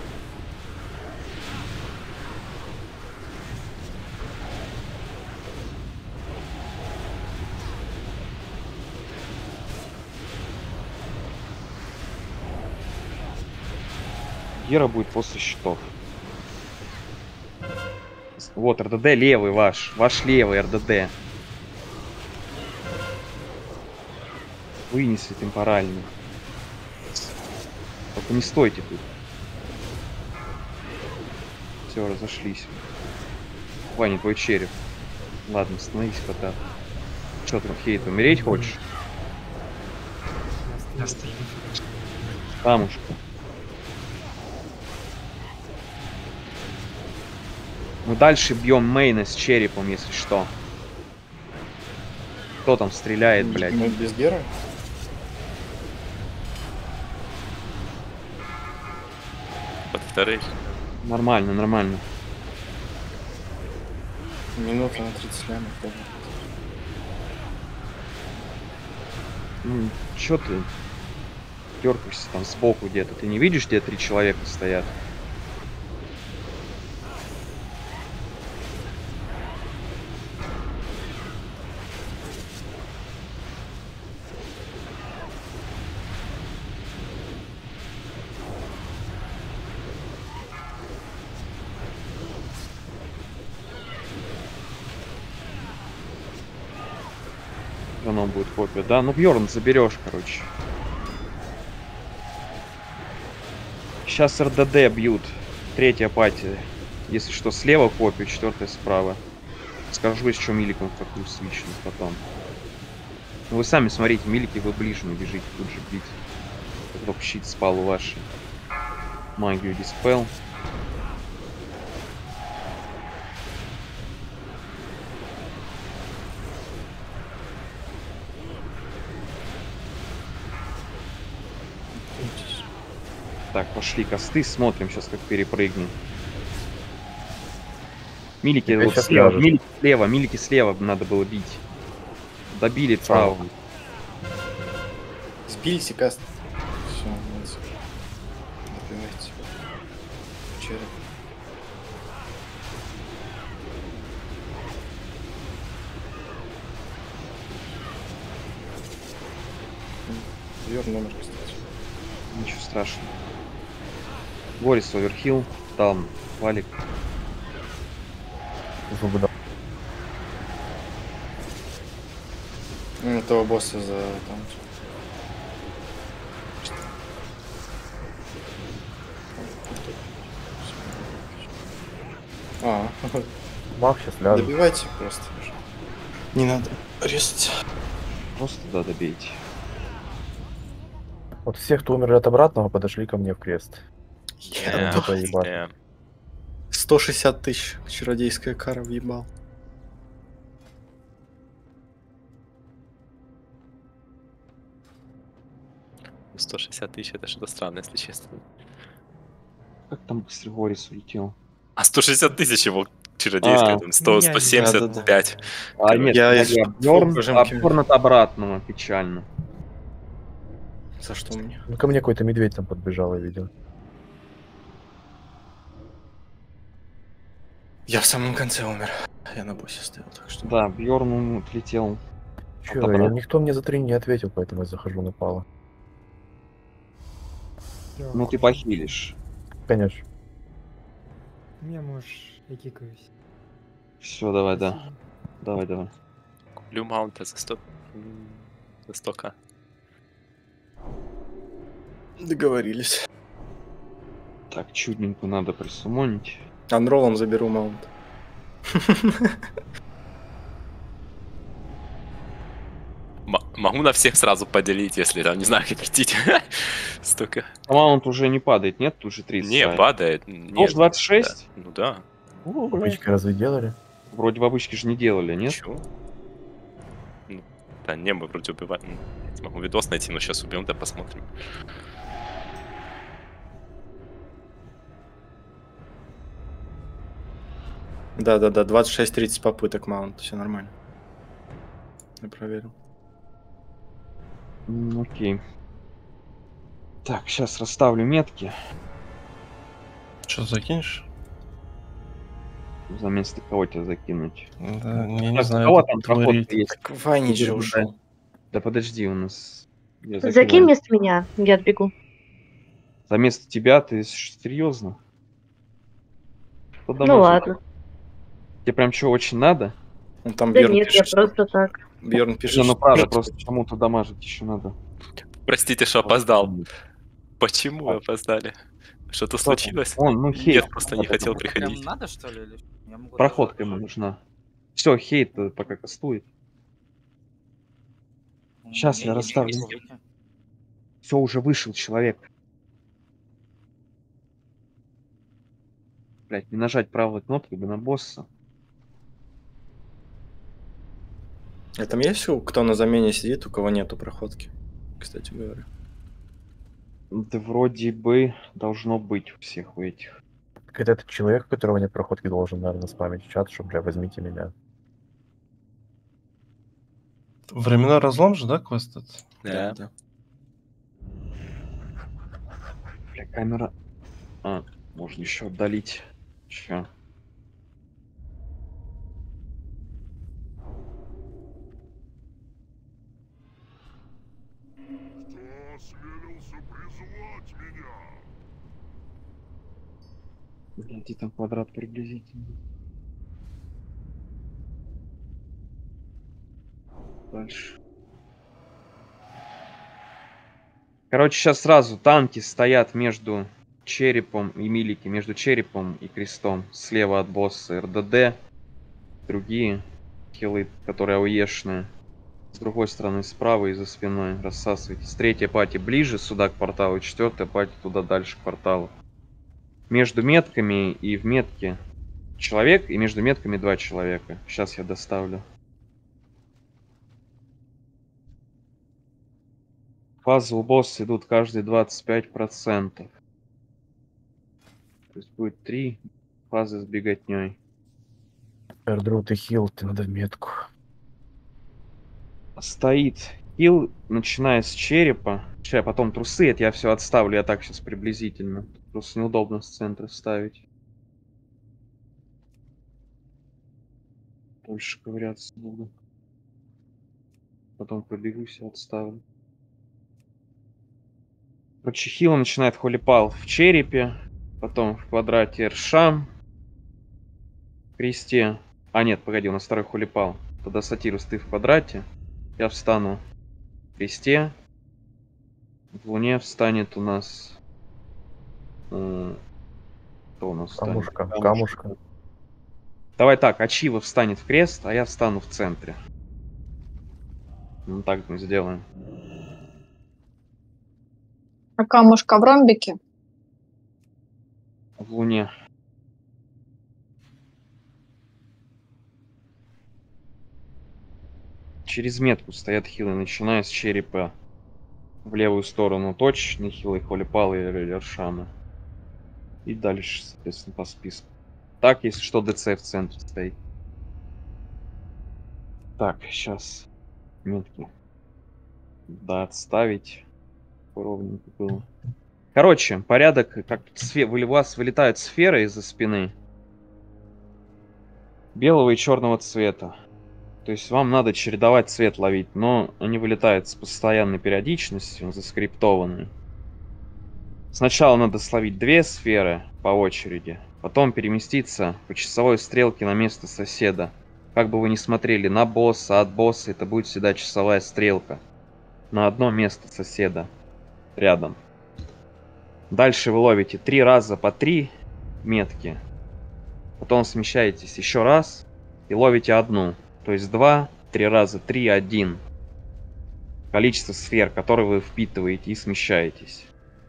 Гера будет после щитов. Вот, РДД левый ваш. Ваш левый РДД. Вынесли темпоральный. Только не стойте тут. Все, разошлись. Ваня, твой череп. Ладно, становись, кота. Че там, Хейт, умереть хочешь? Камушка. Мы дальше бьем мейна с черепом, если что. Кто там стреляет, блядь? Мы без Гера? Под вторых. Нормально, нормально. Минута на 30 лямов. Ну, чё ты дергаешься там сбоку где-то? Ты не видишь, где 3 человека стоят? Оно будет копия, да? Ну, Бьорн заберешь, короче. Сейчас РДД бьют. 3-я пати. Если что, слева копию, 4-я справа. Скажу еще миликом в какую свичну потом. Ну, вы сами смотрите, милики вы ближе набежите, тут же бить. Только щит спал у вашей. Магию диспел. Так, пошли косты, смотрим сейчас, как перепрыгнем. Милики вот слева, милики слева надо было бить. Добили право. Сбились каст. Все, молодцы. Добивайте. Череп. Бьёрн номер, кстати. Ничего страшного. Горис оверхилл, там валик. Этого босса за там. Мах сейчас ляжет. Добивайте просто. Не надо резать. Просто да, добейте. Вот всех, кто умерли от обратного, подошли ко мне в крест. Я 160 тысяч чародейская кара въебал. Ну, 160 тысяч это что-то странное, если честно. Как там быстро Горис улетел? А 160 тысяч его чародейская, там 100, 175. А нет, Бьорн от обратного, печально. За что мне? Ну ко мне какой-то медведь там подбежал, я видел. Я в самом конце умер. Я на боссе стоял, так что... Да, Бьорн отлетел. Чё, никто мне за 3 не ответил, поэтому я захожу на пала. Ну ты похилишь. Конечно. Я, можешь, я кикаюсь. Все, давай, да. Давай. Куплю маунта за 100... за 100к. Договорились. Так, чудненько надо присумонить. Анролом заберу маунт. Могу на всех сразу поделить, если там, не знаю, хотите. Столько. Маунт уже не падает, нет? Тут же 30. Не, падает. Нет, 26? Да. Ну да. Обычки разве делали? Вроде в обычке же не делали, нет? Чего? Ну, да не, мы вроде убиваем. Я могу видос найти, но сейчас убьем, да посмотрим. Да-да-да, 26-30 попыток маунт, все нормально. Я проверил. Окей. Так, сейчас расставлю метки. Что, закинешь? За место кого тебя закинуть? Да, я не Так, знаю, кого это там твой проходка рейд. есть? Так Ванич же Да, ушел. Да подожди, у нас... Я Закинь закинул. вместо меня, я отбегу. За место тебя, ты серьезно? Ну ладно. Тебе прям что, очень надо? Ну, там Да Бьерн нет, я пишет, что... просто так. Бьерн пишет, Не, ну что... правда, просто кому-то дамажить еще надо. Простите, что опоздал. Почему вы опоздали? Что-то Кто там? случилось? Он, ну, хейт. Нет, просто не хотел Прям приходить. надо, что ли? Или я могу Проходка ему нужна. Все, хейт пока кастует. даже- Сейчас я не расставлю. могу выйти. Все, уже вышел человек. Блять, не нажать правой кнопкой бы на босса. А там есть кто на замене сидит, у кого нету проходки? Кстати говоря. Да вроде бы должно быть у всех у этих. Это этот человек, у которого нет проходки, должен, наверное, спамить в чат, что, бля, возьмите меня. Временной разлом же, да, квест этот? Да. Да. Бля, камера. А, можно еще отдалить. Че? Блин, где там квадрат приблизительно? Дальше. Короче, сейчас сразу танки стоят между черепом и милики, между черепом и крестом. Слева от босса РДД. Другие хилы, которые ауешные. С другой стороны, справа и за спиной. Рассасывайтесь. Третья пати ближе сюда к порталу. Четвертая пати туда дальше к порталу. Между метками и в метке человек, и между метками 2 человека. Сейчас я доставлю. Фазы у босса идут каждые 25%. То есть будет 3 фазы с беготней. Эрдру, ты хил, ты надо метку. Стоит хил, начиная с черепа. Сейчас потом трусы, это я все отставлю, я так сейчас приблизительно. Просто неудобно с центра ставить. Больше ковыряться буду. Потом пробегусь и отставлю. Короче, хил начинает холипал в черепе, потом в квадрате Эршам, в кресте. А нет, погоди, у нас второй холипал. Тогда Сатирус, ты в квадрате. Я встану в кресте. В луне встанет у нас... Кто у нас встанет? Камушка. Давай так, Ачива встанет в крест, а я встану в центре. Ну так мы сделаем. А камушка в ромбике? В луне. Через метку стоят хилы, начиная с черепа. В левую сторону точно хилы, холипалы и Эршамы. И дальше, соответственно, по списку. Так, если что, ДЦ в центре стоит. Так, сейчас. Метки. Да, отставить. Ровненько было. Короче, порядок, как у вас вылетают сферы из-за спины. Белого и черного цвета. То есть вам надо чередовать цвет ловить, но они вылетают с постоянной периодичностью, заскриптованные. Сначала надо словить 2 сферы по очереди, потом переместиться по часовой стрелке на место соседа. Как бы вы ни смотрели на босса, от босса, это будет всегда часовая стрелка. На одно место соседа. Рядом. Дальше вы ловите 3 раза по 3 метки. Потом смещаетесь еще раз и ловите одну. То есть 2, 3 раза, 3, 1. Количество сфер, которые вы впитываете и смещаетесь.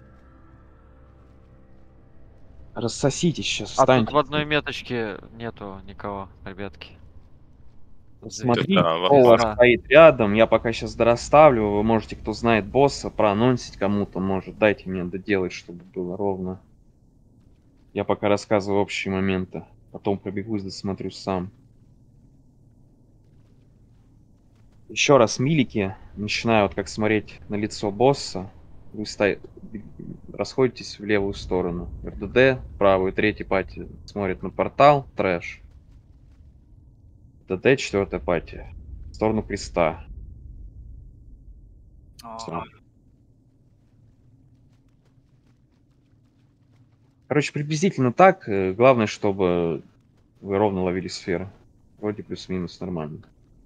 Рассоситесь сейчас, А встаньте. тут в одной меточке нету никого, ребятки. Смотрите, Да, кто у вас ага. стоит рядом. Я пока сейчас дорасставлю. Вы можете, кто знает босса, проанонсить кому-то может. Дайте мне доделать, чтобы было ровно. Я пока рассказываю общие моменты. Потом пробегусь, досмотрю сам. Еще раз милики. Начинаю вот как смотреть на лицо босса. Вы расходитесь в левую сторону. РДД, правую, третья пати смотрит на портал, трэш. РДД, четвертая пати. В сторону креста. Всё. Короче, приблизительно так. Главное, чтобы вы ровно ловили сферы. Вроде плюс-минус нормально.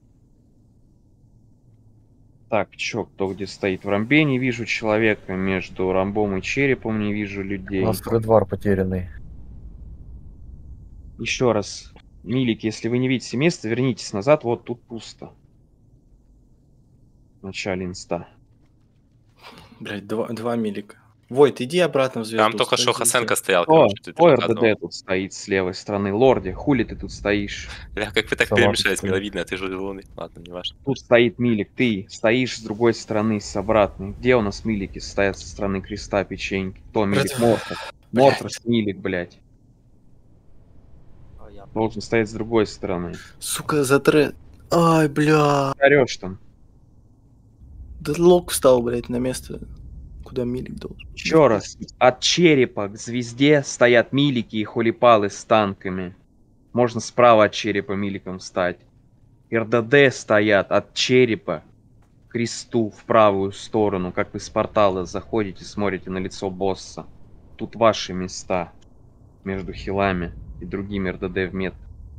Так, чё, кто где стоит? В рамбе не вижу человека. Между рамбом и черепом не вижу У людей. нас Редвар потерянный. Еще раз. Милики, если вы не видите место, вернитесь назад. Вот тут пусто. В начале инста. Блять, два милика. Войт, иди обратно в звезду. Там только что стой Хасенко здесь. стоял, О, короче, ты показывал. РДД тут стоит с левой стороны. Лорди, хули ты тут стоишь? Бля, как вы так Салат перемешались, стоит. миловидно, ты же лунный. Ладно, не важно. Тут стоит милик, ты стоишь с другой стороны, с обратной. Где у нас милики стоят со стороны креста печеньки? Кто милик? Мортрос. Мортрос милик, блядь. Должен стоять с другой стороны. Сука, затре... Ай, бля. Орешь там. Да лог встал, блять, на место, куда милик должен. Еще раз. От черепа к звезде стоят милики и хулипалы с танками. Можно справа от черепа миликом встать. РДД стоят от черепа к кресту в правую сторону. Как вы с портала заходите, смотрите на лицо босса. Тут ваши места. Между хилами и другими РДД в мет.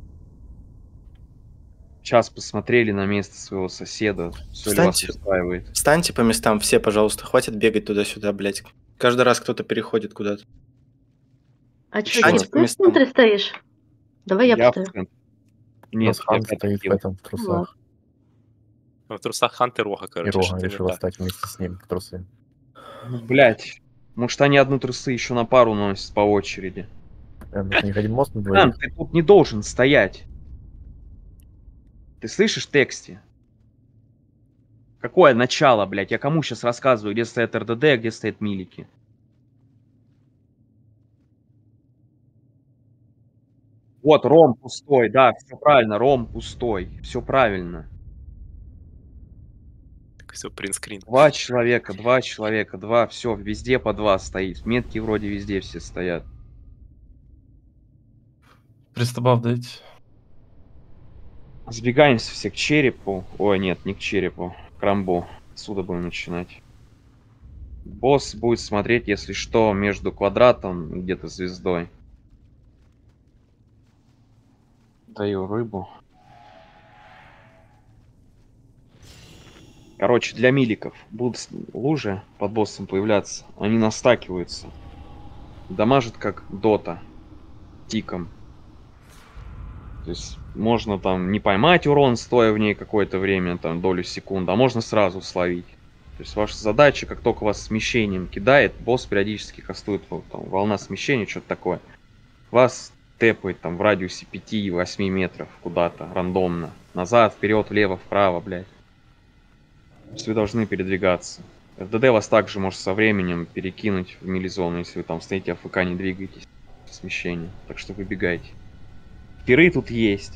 Сейчас посмотрели на место своего соседа. Все ли вас Встаньте. устраивает? Встаньте по местам все, пожалуйста. Хватит бегать туда-сюда, блять. Каждый раз кто-то переходит куда-то. А что, Встаньте ты по в местам. центре стоишь? Давай я в постою. центре. У нас Нет, я Хан пятый стоит в хил. этом, в трусах. В трусах Хант и Рога, И короче, Рога что-то не решила так. стать вместе с ним в трусы. Ну, блять. Может, они одну трусы еще на пару носят по очереди. Мы не хотим мост на Хан, двоих. ты тут не должен стоять. Ты слышишь в тексте? Какое начало, блядь? Я кому сейчас рассказываю, где стоят РДД, а где стоят милики? Вот, ром пустой, да, все правильно, ром пустой. Все правильно. Все, принтскрин. Два человека, два, все, везде по два стоит. Метки вроде везде все стоят. Пристабав дайте. Сбегаемся все к черепу. Ой, нет, не к черепу, к рамбу. Отсюда будем начинать. Босс будет смотреть, если что, между квадратом и где-то звездой. Даю рыбу. Короче, для миликов будут лужи под боссом появляться. Они настакиваются. Дамажит как дота. Тиком. То есть можно там не поймать урон, стоя в ней какое-то время, там долю секунды, а можно сразу словить. То есть ваша задача, как только вас смещением кидает, босс периодически кастует там, волна смещения, что-то такое. Вас тэпает там в радиусе 5-8 метров куда-то, рандомно. Назад, вперед, влево, вправо, блядь. То есть вы должны передвигаться. РДД вас также может со временем перекинуть в милизону, если вы там стоите АФК, не двигаетесь. Смещение. Так что выбегайте. Феры тут есть.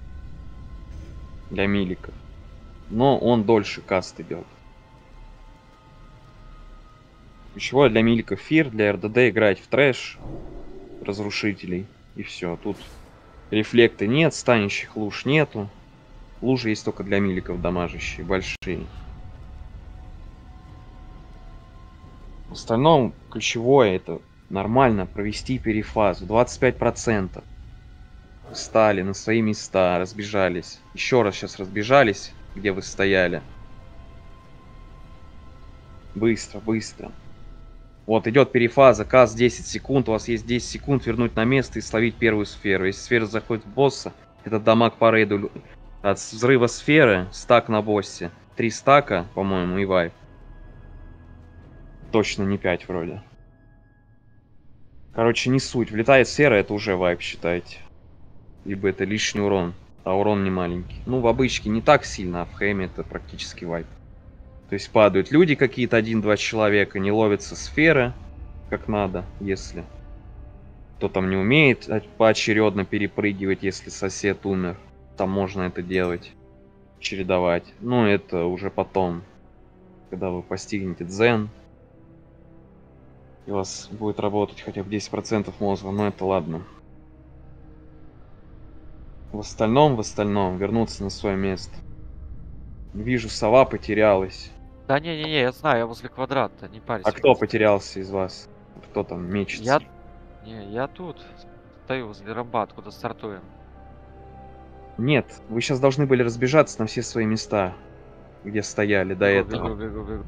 Для миликов. Но он дольше каст идет. Ключевое для миликов фир, для РДД играть в трэш разрушителей. И все. Тут рефлекты нет, станущих луж нету. Лужи есть только для миликов дамажащие, большие. В остальном ключевое это нормально провести перефазу. 25%. Встали на свои места, разбежались. Еще раз сейчас разбежались, где вы стояли. Быстро, быстро. Вот идет перефаза, каст 10 секунд. У вас есть 10 секунд вернуть на место и словить первую сферу. Если сфера заходит в босса, это дамаг по рейду. От взрыва сферы, стак на боссе. 3 стака, по-моему, и вайп. Точно не 5 вроде. Короче, не суть. Влетает сфера, это уже вайп, считайте. Либо это лишний урон, а урон не маленький. Ну, в обычке не так сильно, а в хэме это практически вайп. То есть падают люди какие-то, 1-2 человека, не ловятся сферы, как надо, если. Кто там не умеет поочередно перепрыгивать, если сосед умер, там можно это делать, чередовать. Но это уже потом, когда вы постигнете дзен, и у вас будет работать хотя бы 10% мозга, но это ладно. В остальном, вернуться на свое место. Вижу, сова потерялась. Да не-не-не, я знаю, я возле квадрата, не парься. А кто потерялся из вас? Кто там мечется? Я тут стою возле рамба, откуда стартуем. Нет, вы сейчас должны были разбежаться на все свои места, где стояли до этого. Бегу.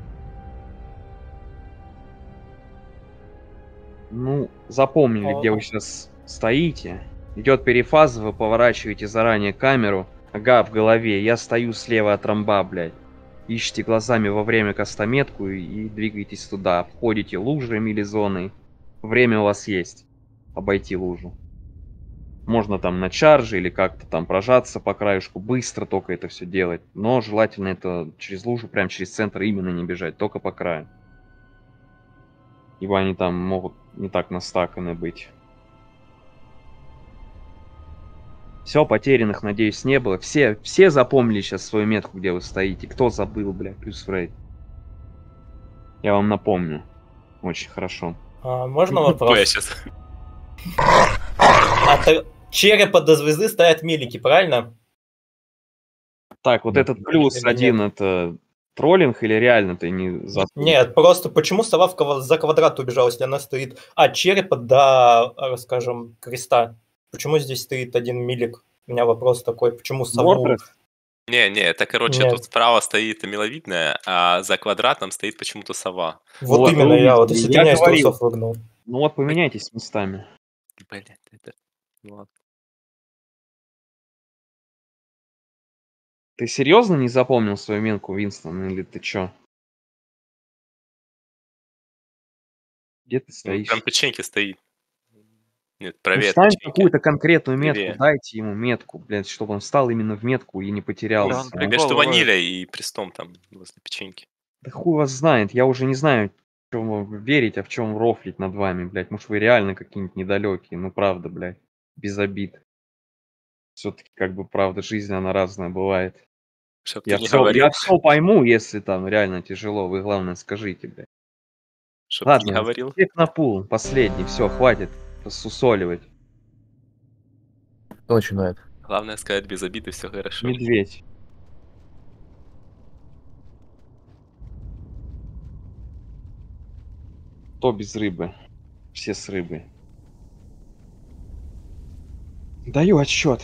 Ну, запомнили, где вы сейчас стоите. Идет перефаза, вы поворачиваете заранее камеру. Ага, в голове. Я стою слева от рамба, блядь. Ищите глазами во время кастометку и двигаетесь туда. Входите лужами или зоной. Время у вас есть. Обойти лужу. Можно там на чарже или как-то там прожаться по краешку. Быстро только это все делать. Но желательно это через лужу, прям через центр именно не бежать. Только по краю. Ибо они там могут не так настаканы быть. Все, потерянных, надеюсь, не было. Все запомнили сейчас свою метку, где вы стоите. Кто забыл, бля, плюс Фрейд. Я вам напомню. Очень хорошо. Можно вопрос? Я сейчас... От черепа до звезды стоят милики, правильно? Так, вот этот плюс один, это троллинг или реально ты не запомнил? Нет, просто почему сова за квадрат убежала, если она стоит от черепа до, скажем, креста? Почему здесь стоит один милик? У меня вопрос такой, почему сову... Не, это, короче, Нет. тут справа стоит миловидная, а за квадратом стоит почему-то сова. Вот именно я вот из меня из трусов выгнал. Ну вот поменяйтесь местами. Блять, это... Ладно. Ты серьезно не запомнил свою менку, Винстон, или ты чё? Где ты стоишь? Там печеньки стоит. Нет, Ну, правее. ставь какую-то конкретную метку, Левее. дайте ему метку, блядь, чтобы он встал именно в метку и не потерялся. Да, между ванилей и престом там возле печеньки. Да хуй вас знает, я уже не знаю, в чем верить, а в чем рофлить над вами, блядь. Может, вы реально какие-нибудь недалекие, ну правда, блядь, без обид. Все-таки, как бы, правда, жизнь, она разная бывает. Чтоб Я ты не все говорил. пойму, если там реально тяжело, вы главное скажите, блядь. Чтоб ты не Ладно, говорил. чек на пул, последний, все, хватит посусоливать. Кто начинает? Главное сказать без обиды, все хорошо. Медведь. Кто без рыбы? Все с рыбой. Даю отсчет.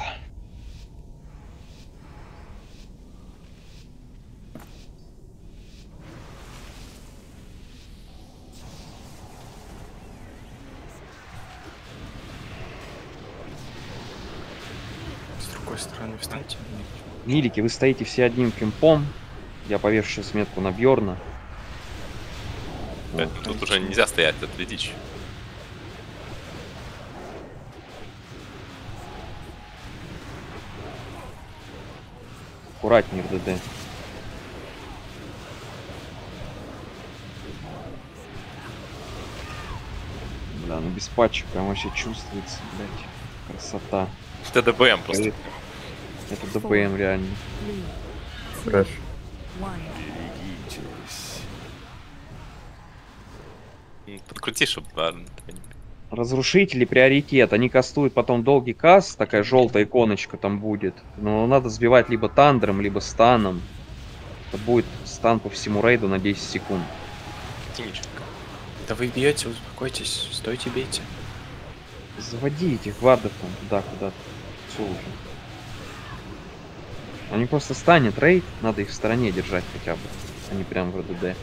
С другой стороны встаньте. Милики, вы стоите все одним кемпом. Я повешу сейчас метку на Бьорна. Поэтому тут уже нельзя стоять, отведи чё. Аккуратнее в ДД. Бля, ну без патча прям вообще чувствуется, блядь. Красота. Это ДБМ просто. Это ДБМ реально. Фреш. Подкрути, чтобы... Ладно, Разрушители приоритет. Они кастуют потом долгий каст, такая желтая иконочка там будет. Но надо сбивать либо тандером, либо станом. Это будет стан по всему рейду на 10 секунд. Да вы бьете, успокойтесь, стойте, бейте. Заводи этих гвардов там туда, куда-то. Всё уже. Они просто станет рейд, надо их в стороне держать хотя бы. Они прям в РДД.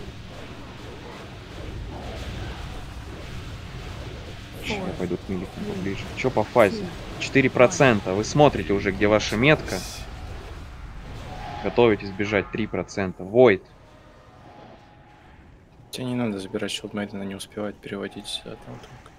Я пойду к милику поближе. Чё по фазе? 4%. Вы смотрите уже, где ваша метка. Готовитесь бежать 3%. Void. Тебе не надо забирать Шилдмейдена, не успевать переводить сюда там только.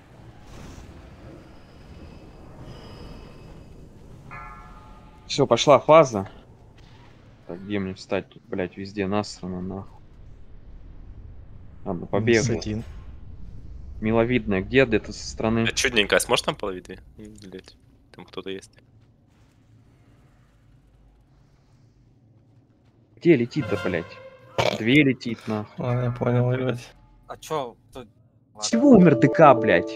Все, пошла фаза. Так, где мне встать? Тут, блять, везде насрано, нахуй. Ладно, побегу. Миловидная, где-то со стороны. А чудненько, а сможешь там половить? Или там кто-то есть? Где летит-то, блядь? Две летит, нахуй. А, я понял, блядь. А чё? Тут... Чего умер ДК, блядь?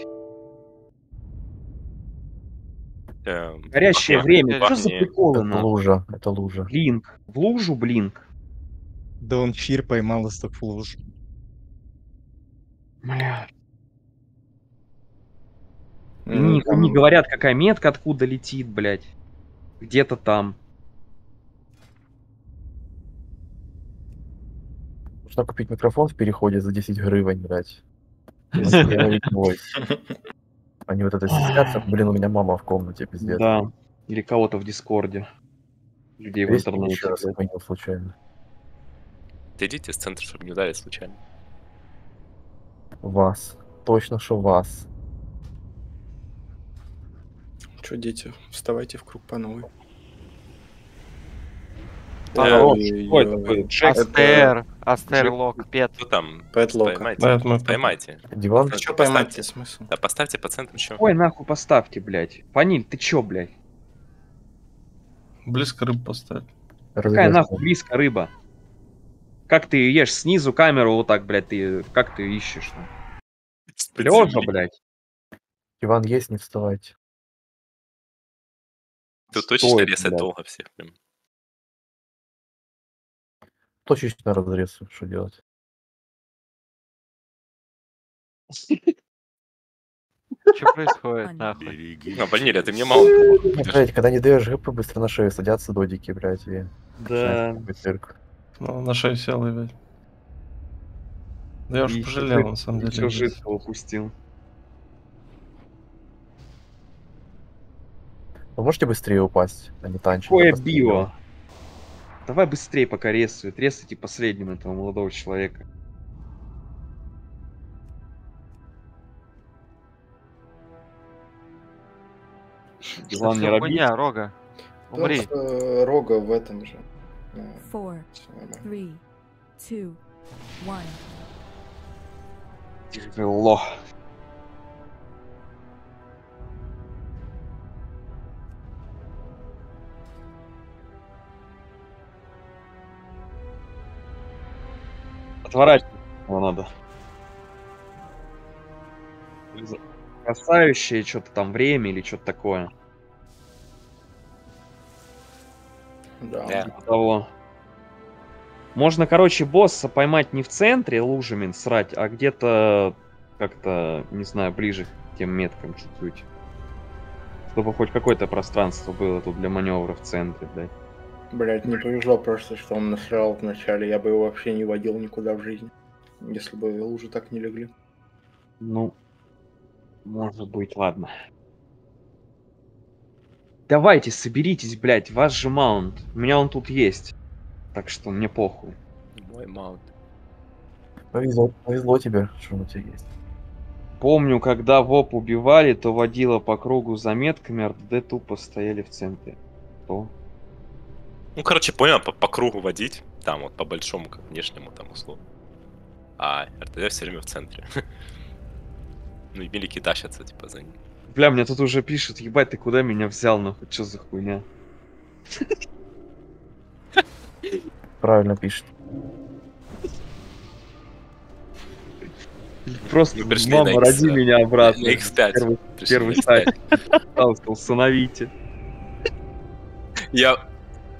Горящее время. Что за приколы, Это нахуй? лужа, это лужа. Блинк. В лужу, блинк. Да он фир поймал из в лужу. Бля. Не говорят, какая метка откуда летит, блядь. Где-то там. Нужно купить микрофон в переходе за 10 гривен, блядь. Они вот это стесняться. Блин, у меня мама в комнате, пиздец. Да. Или кого-то в Дискорде. Людей в интернете. Еще раз понял случайно. Идите с центра, чтобы не ударить случайно. Вас. Точно, что вас. Че, дети, вставайте в круг по новой. Астер, Лок, Пет. Ну там, Пэт Лок. Поймайте. Диван? А что поймать, смысл? Да поставьте по центру еще. Ой, нахуй поставьте, блядь. Фаниль, ты чё, блядь? Близко рыбу поставь. Какая нахуй близко рыба? Как ты ешь снизу камеру вот так, блядь, ты как ты ищешь? Лёжа, блядь. Иван есть, не вставайте. Тут точно резать долго всех прям. Точечно разрез, что делать? Что происходит, нахуй? А, Ванилия, ты мне мало. Блять, когда не даешь ГП, быстро на шею садятся додики, блядь, и... Да. Цирк. Ну, на шею сел, блядь. Да я уж пожалел, на самом деле. Что жидкого упустил. Вы можете быстрее упасть, а не танчить? Какое био? Давай быстрее, пока ресует. Ресуйте последним этого молодого человека. Дилан, не роби. Рога. Умри. Рога в этом же. 4, 3, 2, 1. Тяжело. Отворачивать его надо. Касающее что-то там время или что-то такое. Да. Типа того. Можно, короче, босса поймать не в центре лужами срать, а где-то как-то, не знаю, ближе к тем меткам чуть-чуть. Чтобы хоть какое-то пространство было тут для маневра в центре, блядь. Блять, не повезло просто, что он насрал вначале. Я бы его вообще не водил никуда в жизни. Если бы лужи так не легли. Ну, может быть, ладно. Давайте, соберитесь, блядь, ваш же маунт. У меня он тут есть. Так что мне похуй. Мой маунт. Повезло тебе, что он у тебя есть. Помню, когда ВОП убивали, то водила по кругу за метками, РДД тупо стояли в центре. Что? Ну, короче, понял, по кругу водить. Там вот по большому, как внешнему там условно. А РТД все время в центре. Ну и милики тащатся, типа, за ним. Бля, мне тут уже пишут, ебать, ты куда меня взял, нахуй, чё за хуйня? Правильно пишет. Просто пришли мама, на роди X, меня обратно. на X5. Первый сайт. Пожалуйста, установите. Я...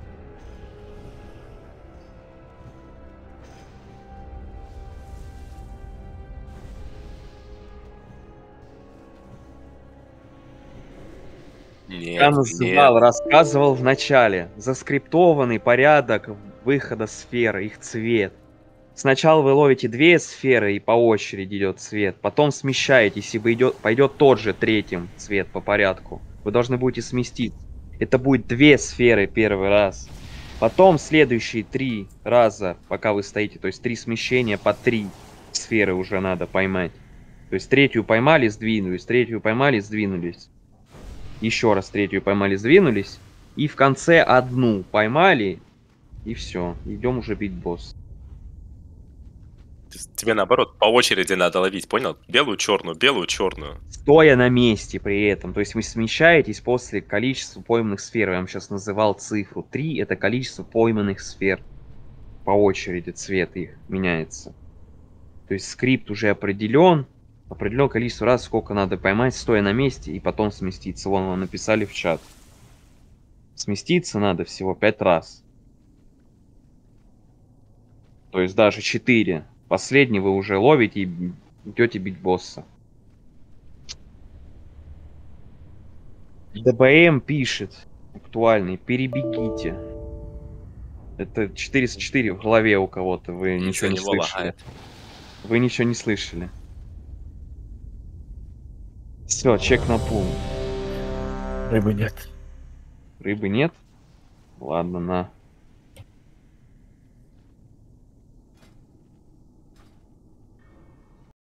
Я называл, рассказывал в начале. Заскриптованный порядок выхода сферы, их цвет. Сначала вы ловите две сферы и по очереди идет цвет. Потом смещаетесь, и пойдет тот же третьим цвет по порядку. Вы должны будете сместиться. Это будет две сферы первый раз. Потом следующие 3 раза, пока вы стоите. То есть 3 смещения по 3 сферы уже надо поймать. То есть третью поймали, сдвинулись. Третью поймали, сдвинулись. Еще раз третью поймали, сдвинулись. И в конце одну поймали. И все. Идем уже бить босс. Тебе наоборот по очереди надо ловить, понял? Белую, черную. Стоя на месте при этом. То есть вы смещаетесь после количества пойманных сфер. Я вам сейчас называл цифру. 3 это количество пойманных сфер. По очереди цвет их меняется. То есть скрипт уже определен. Определенное количество раз, сколько надо поймать, стоя на месте, и потом сместиться. Вон вам написали в чат. Сместиться надо всего 5 раз. То есть даже 4. Последний вы уже ловите и идете бить босса. ДБМ пишет, актуальный, перебегите. Это 404 в голове у кого-то, вы ничего не слышали. Вы ничего не слышали. Все, чек на пул. Рыбы нет. Рыбы нет? Ладно, на.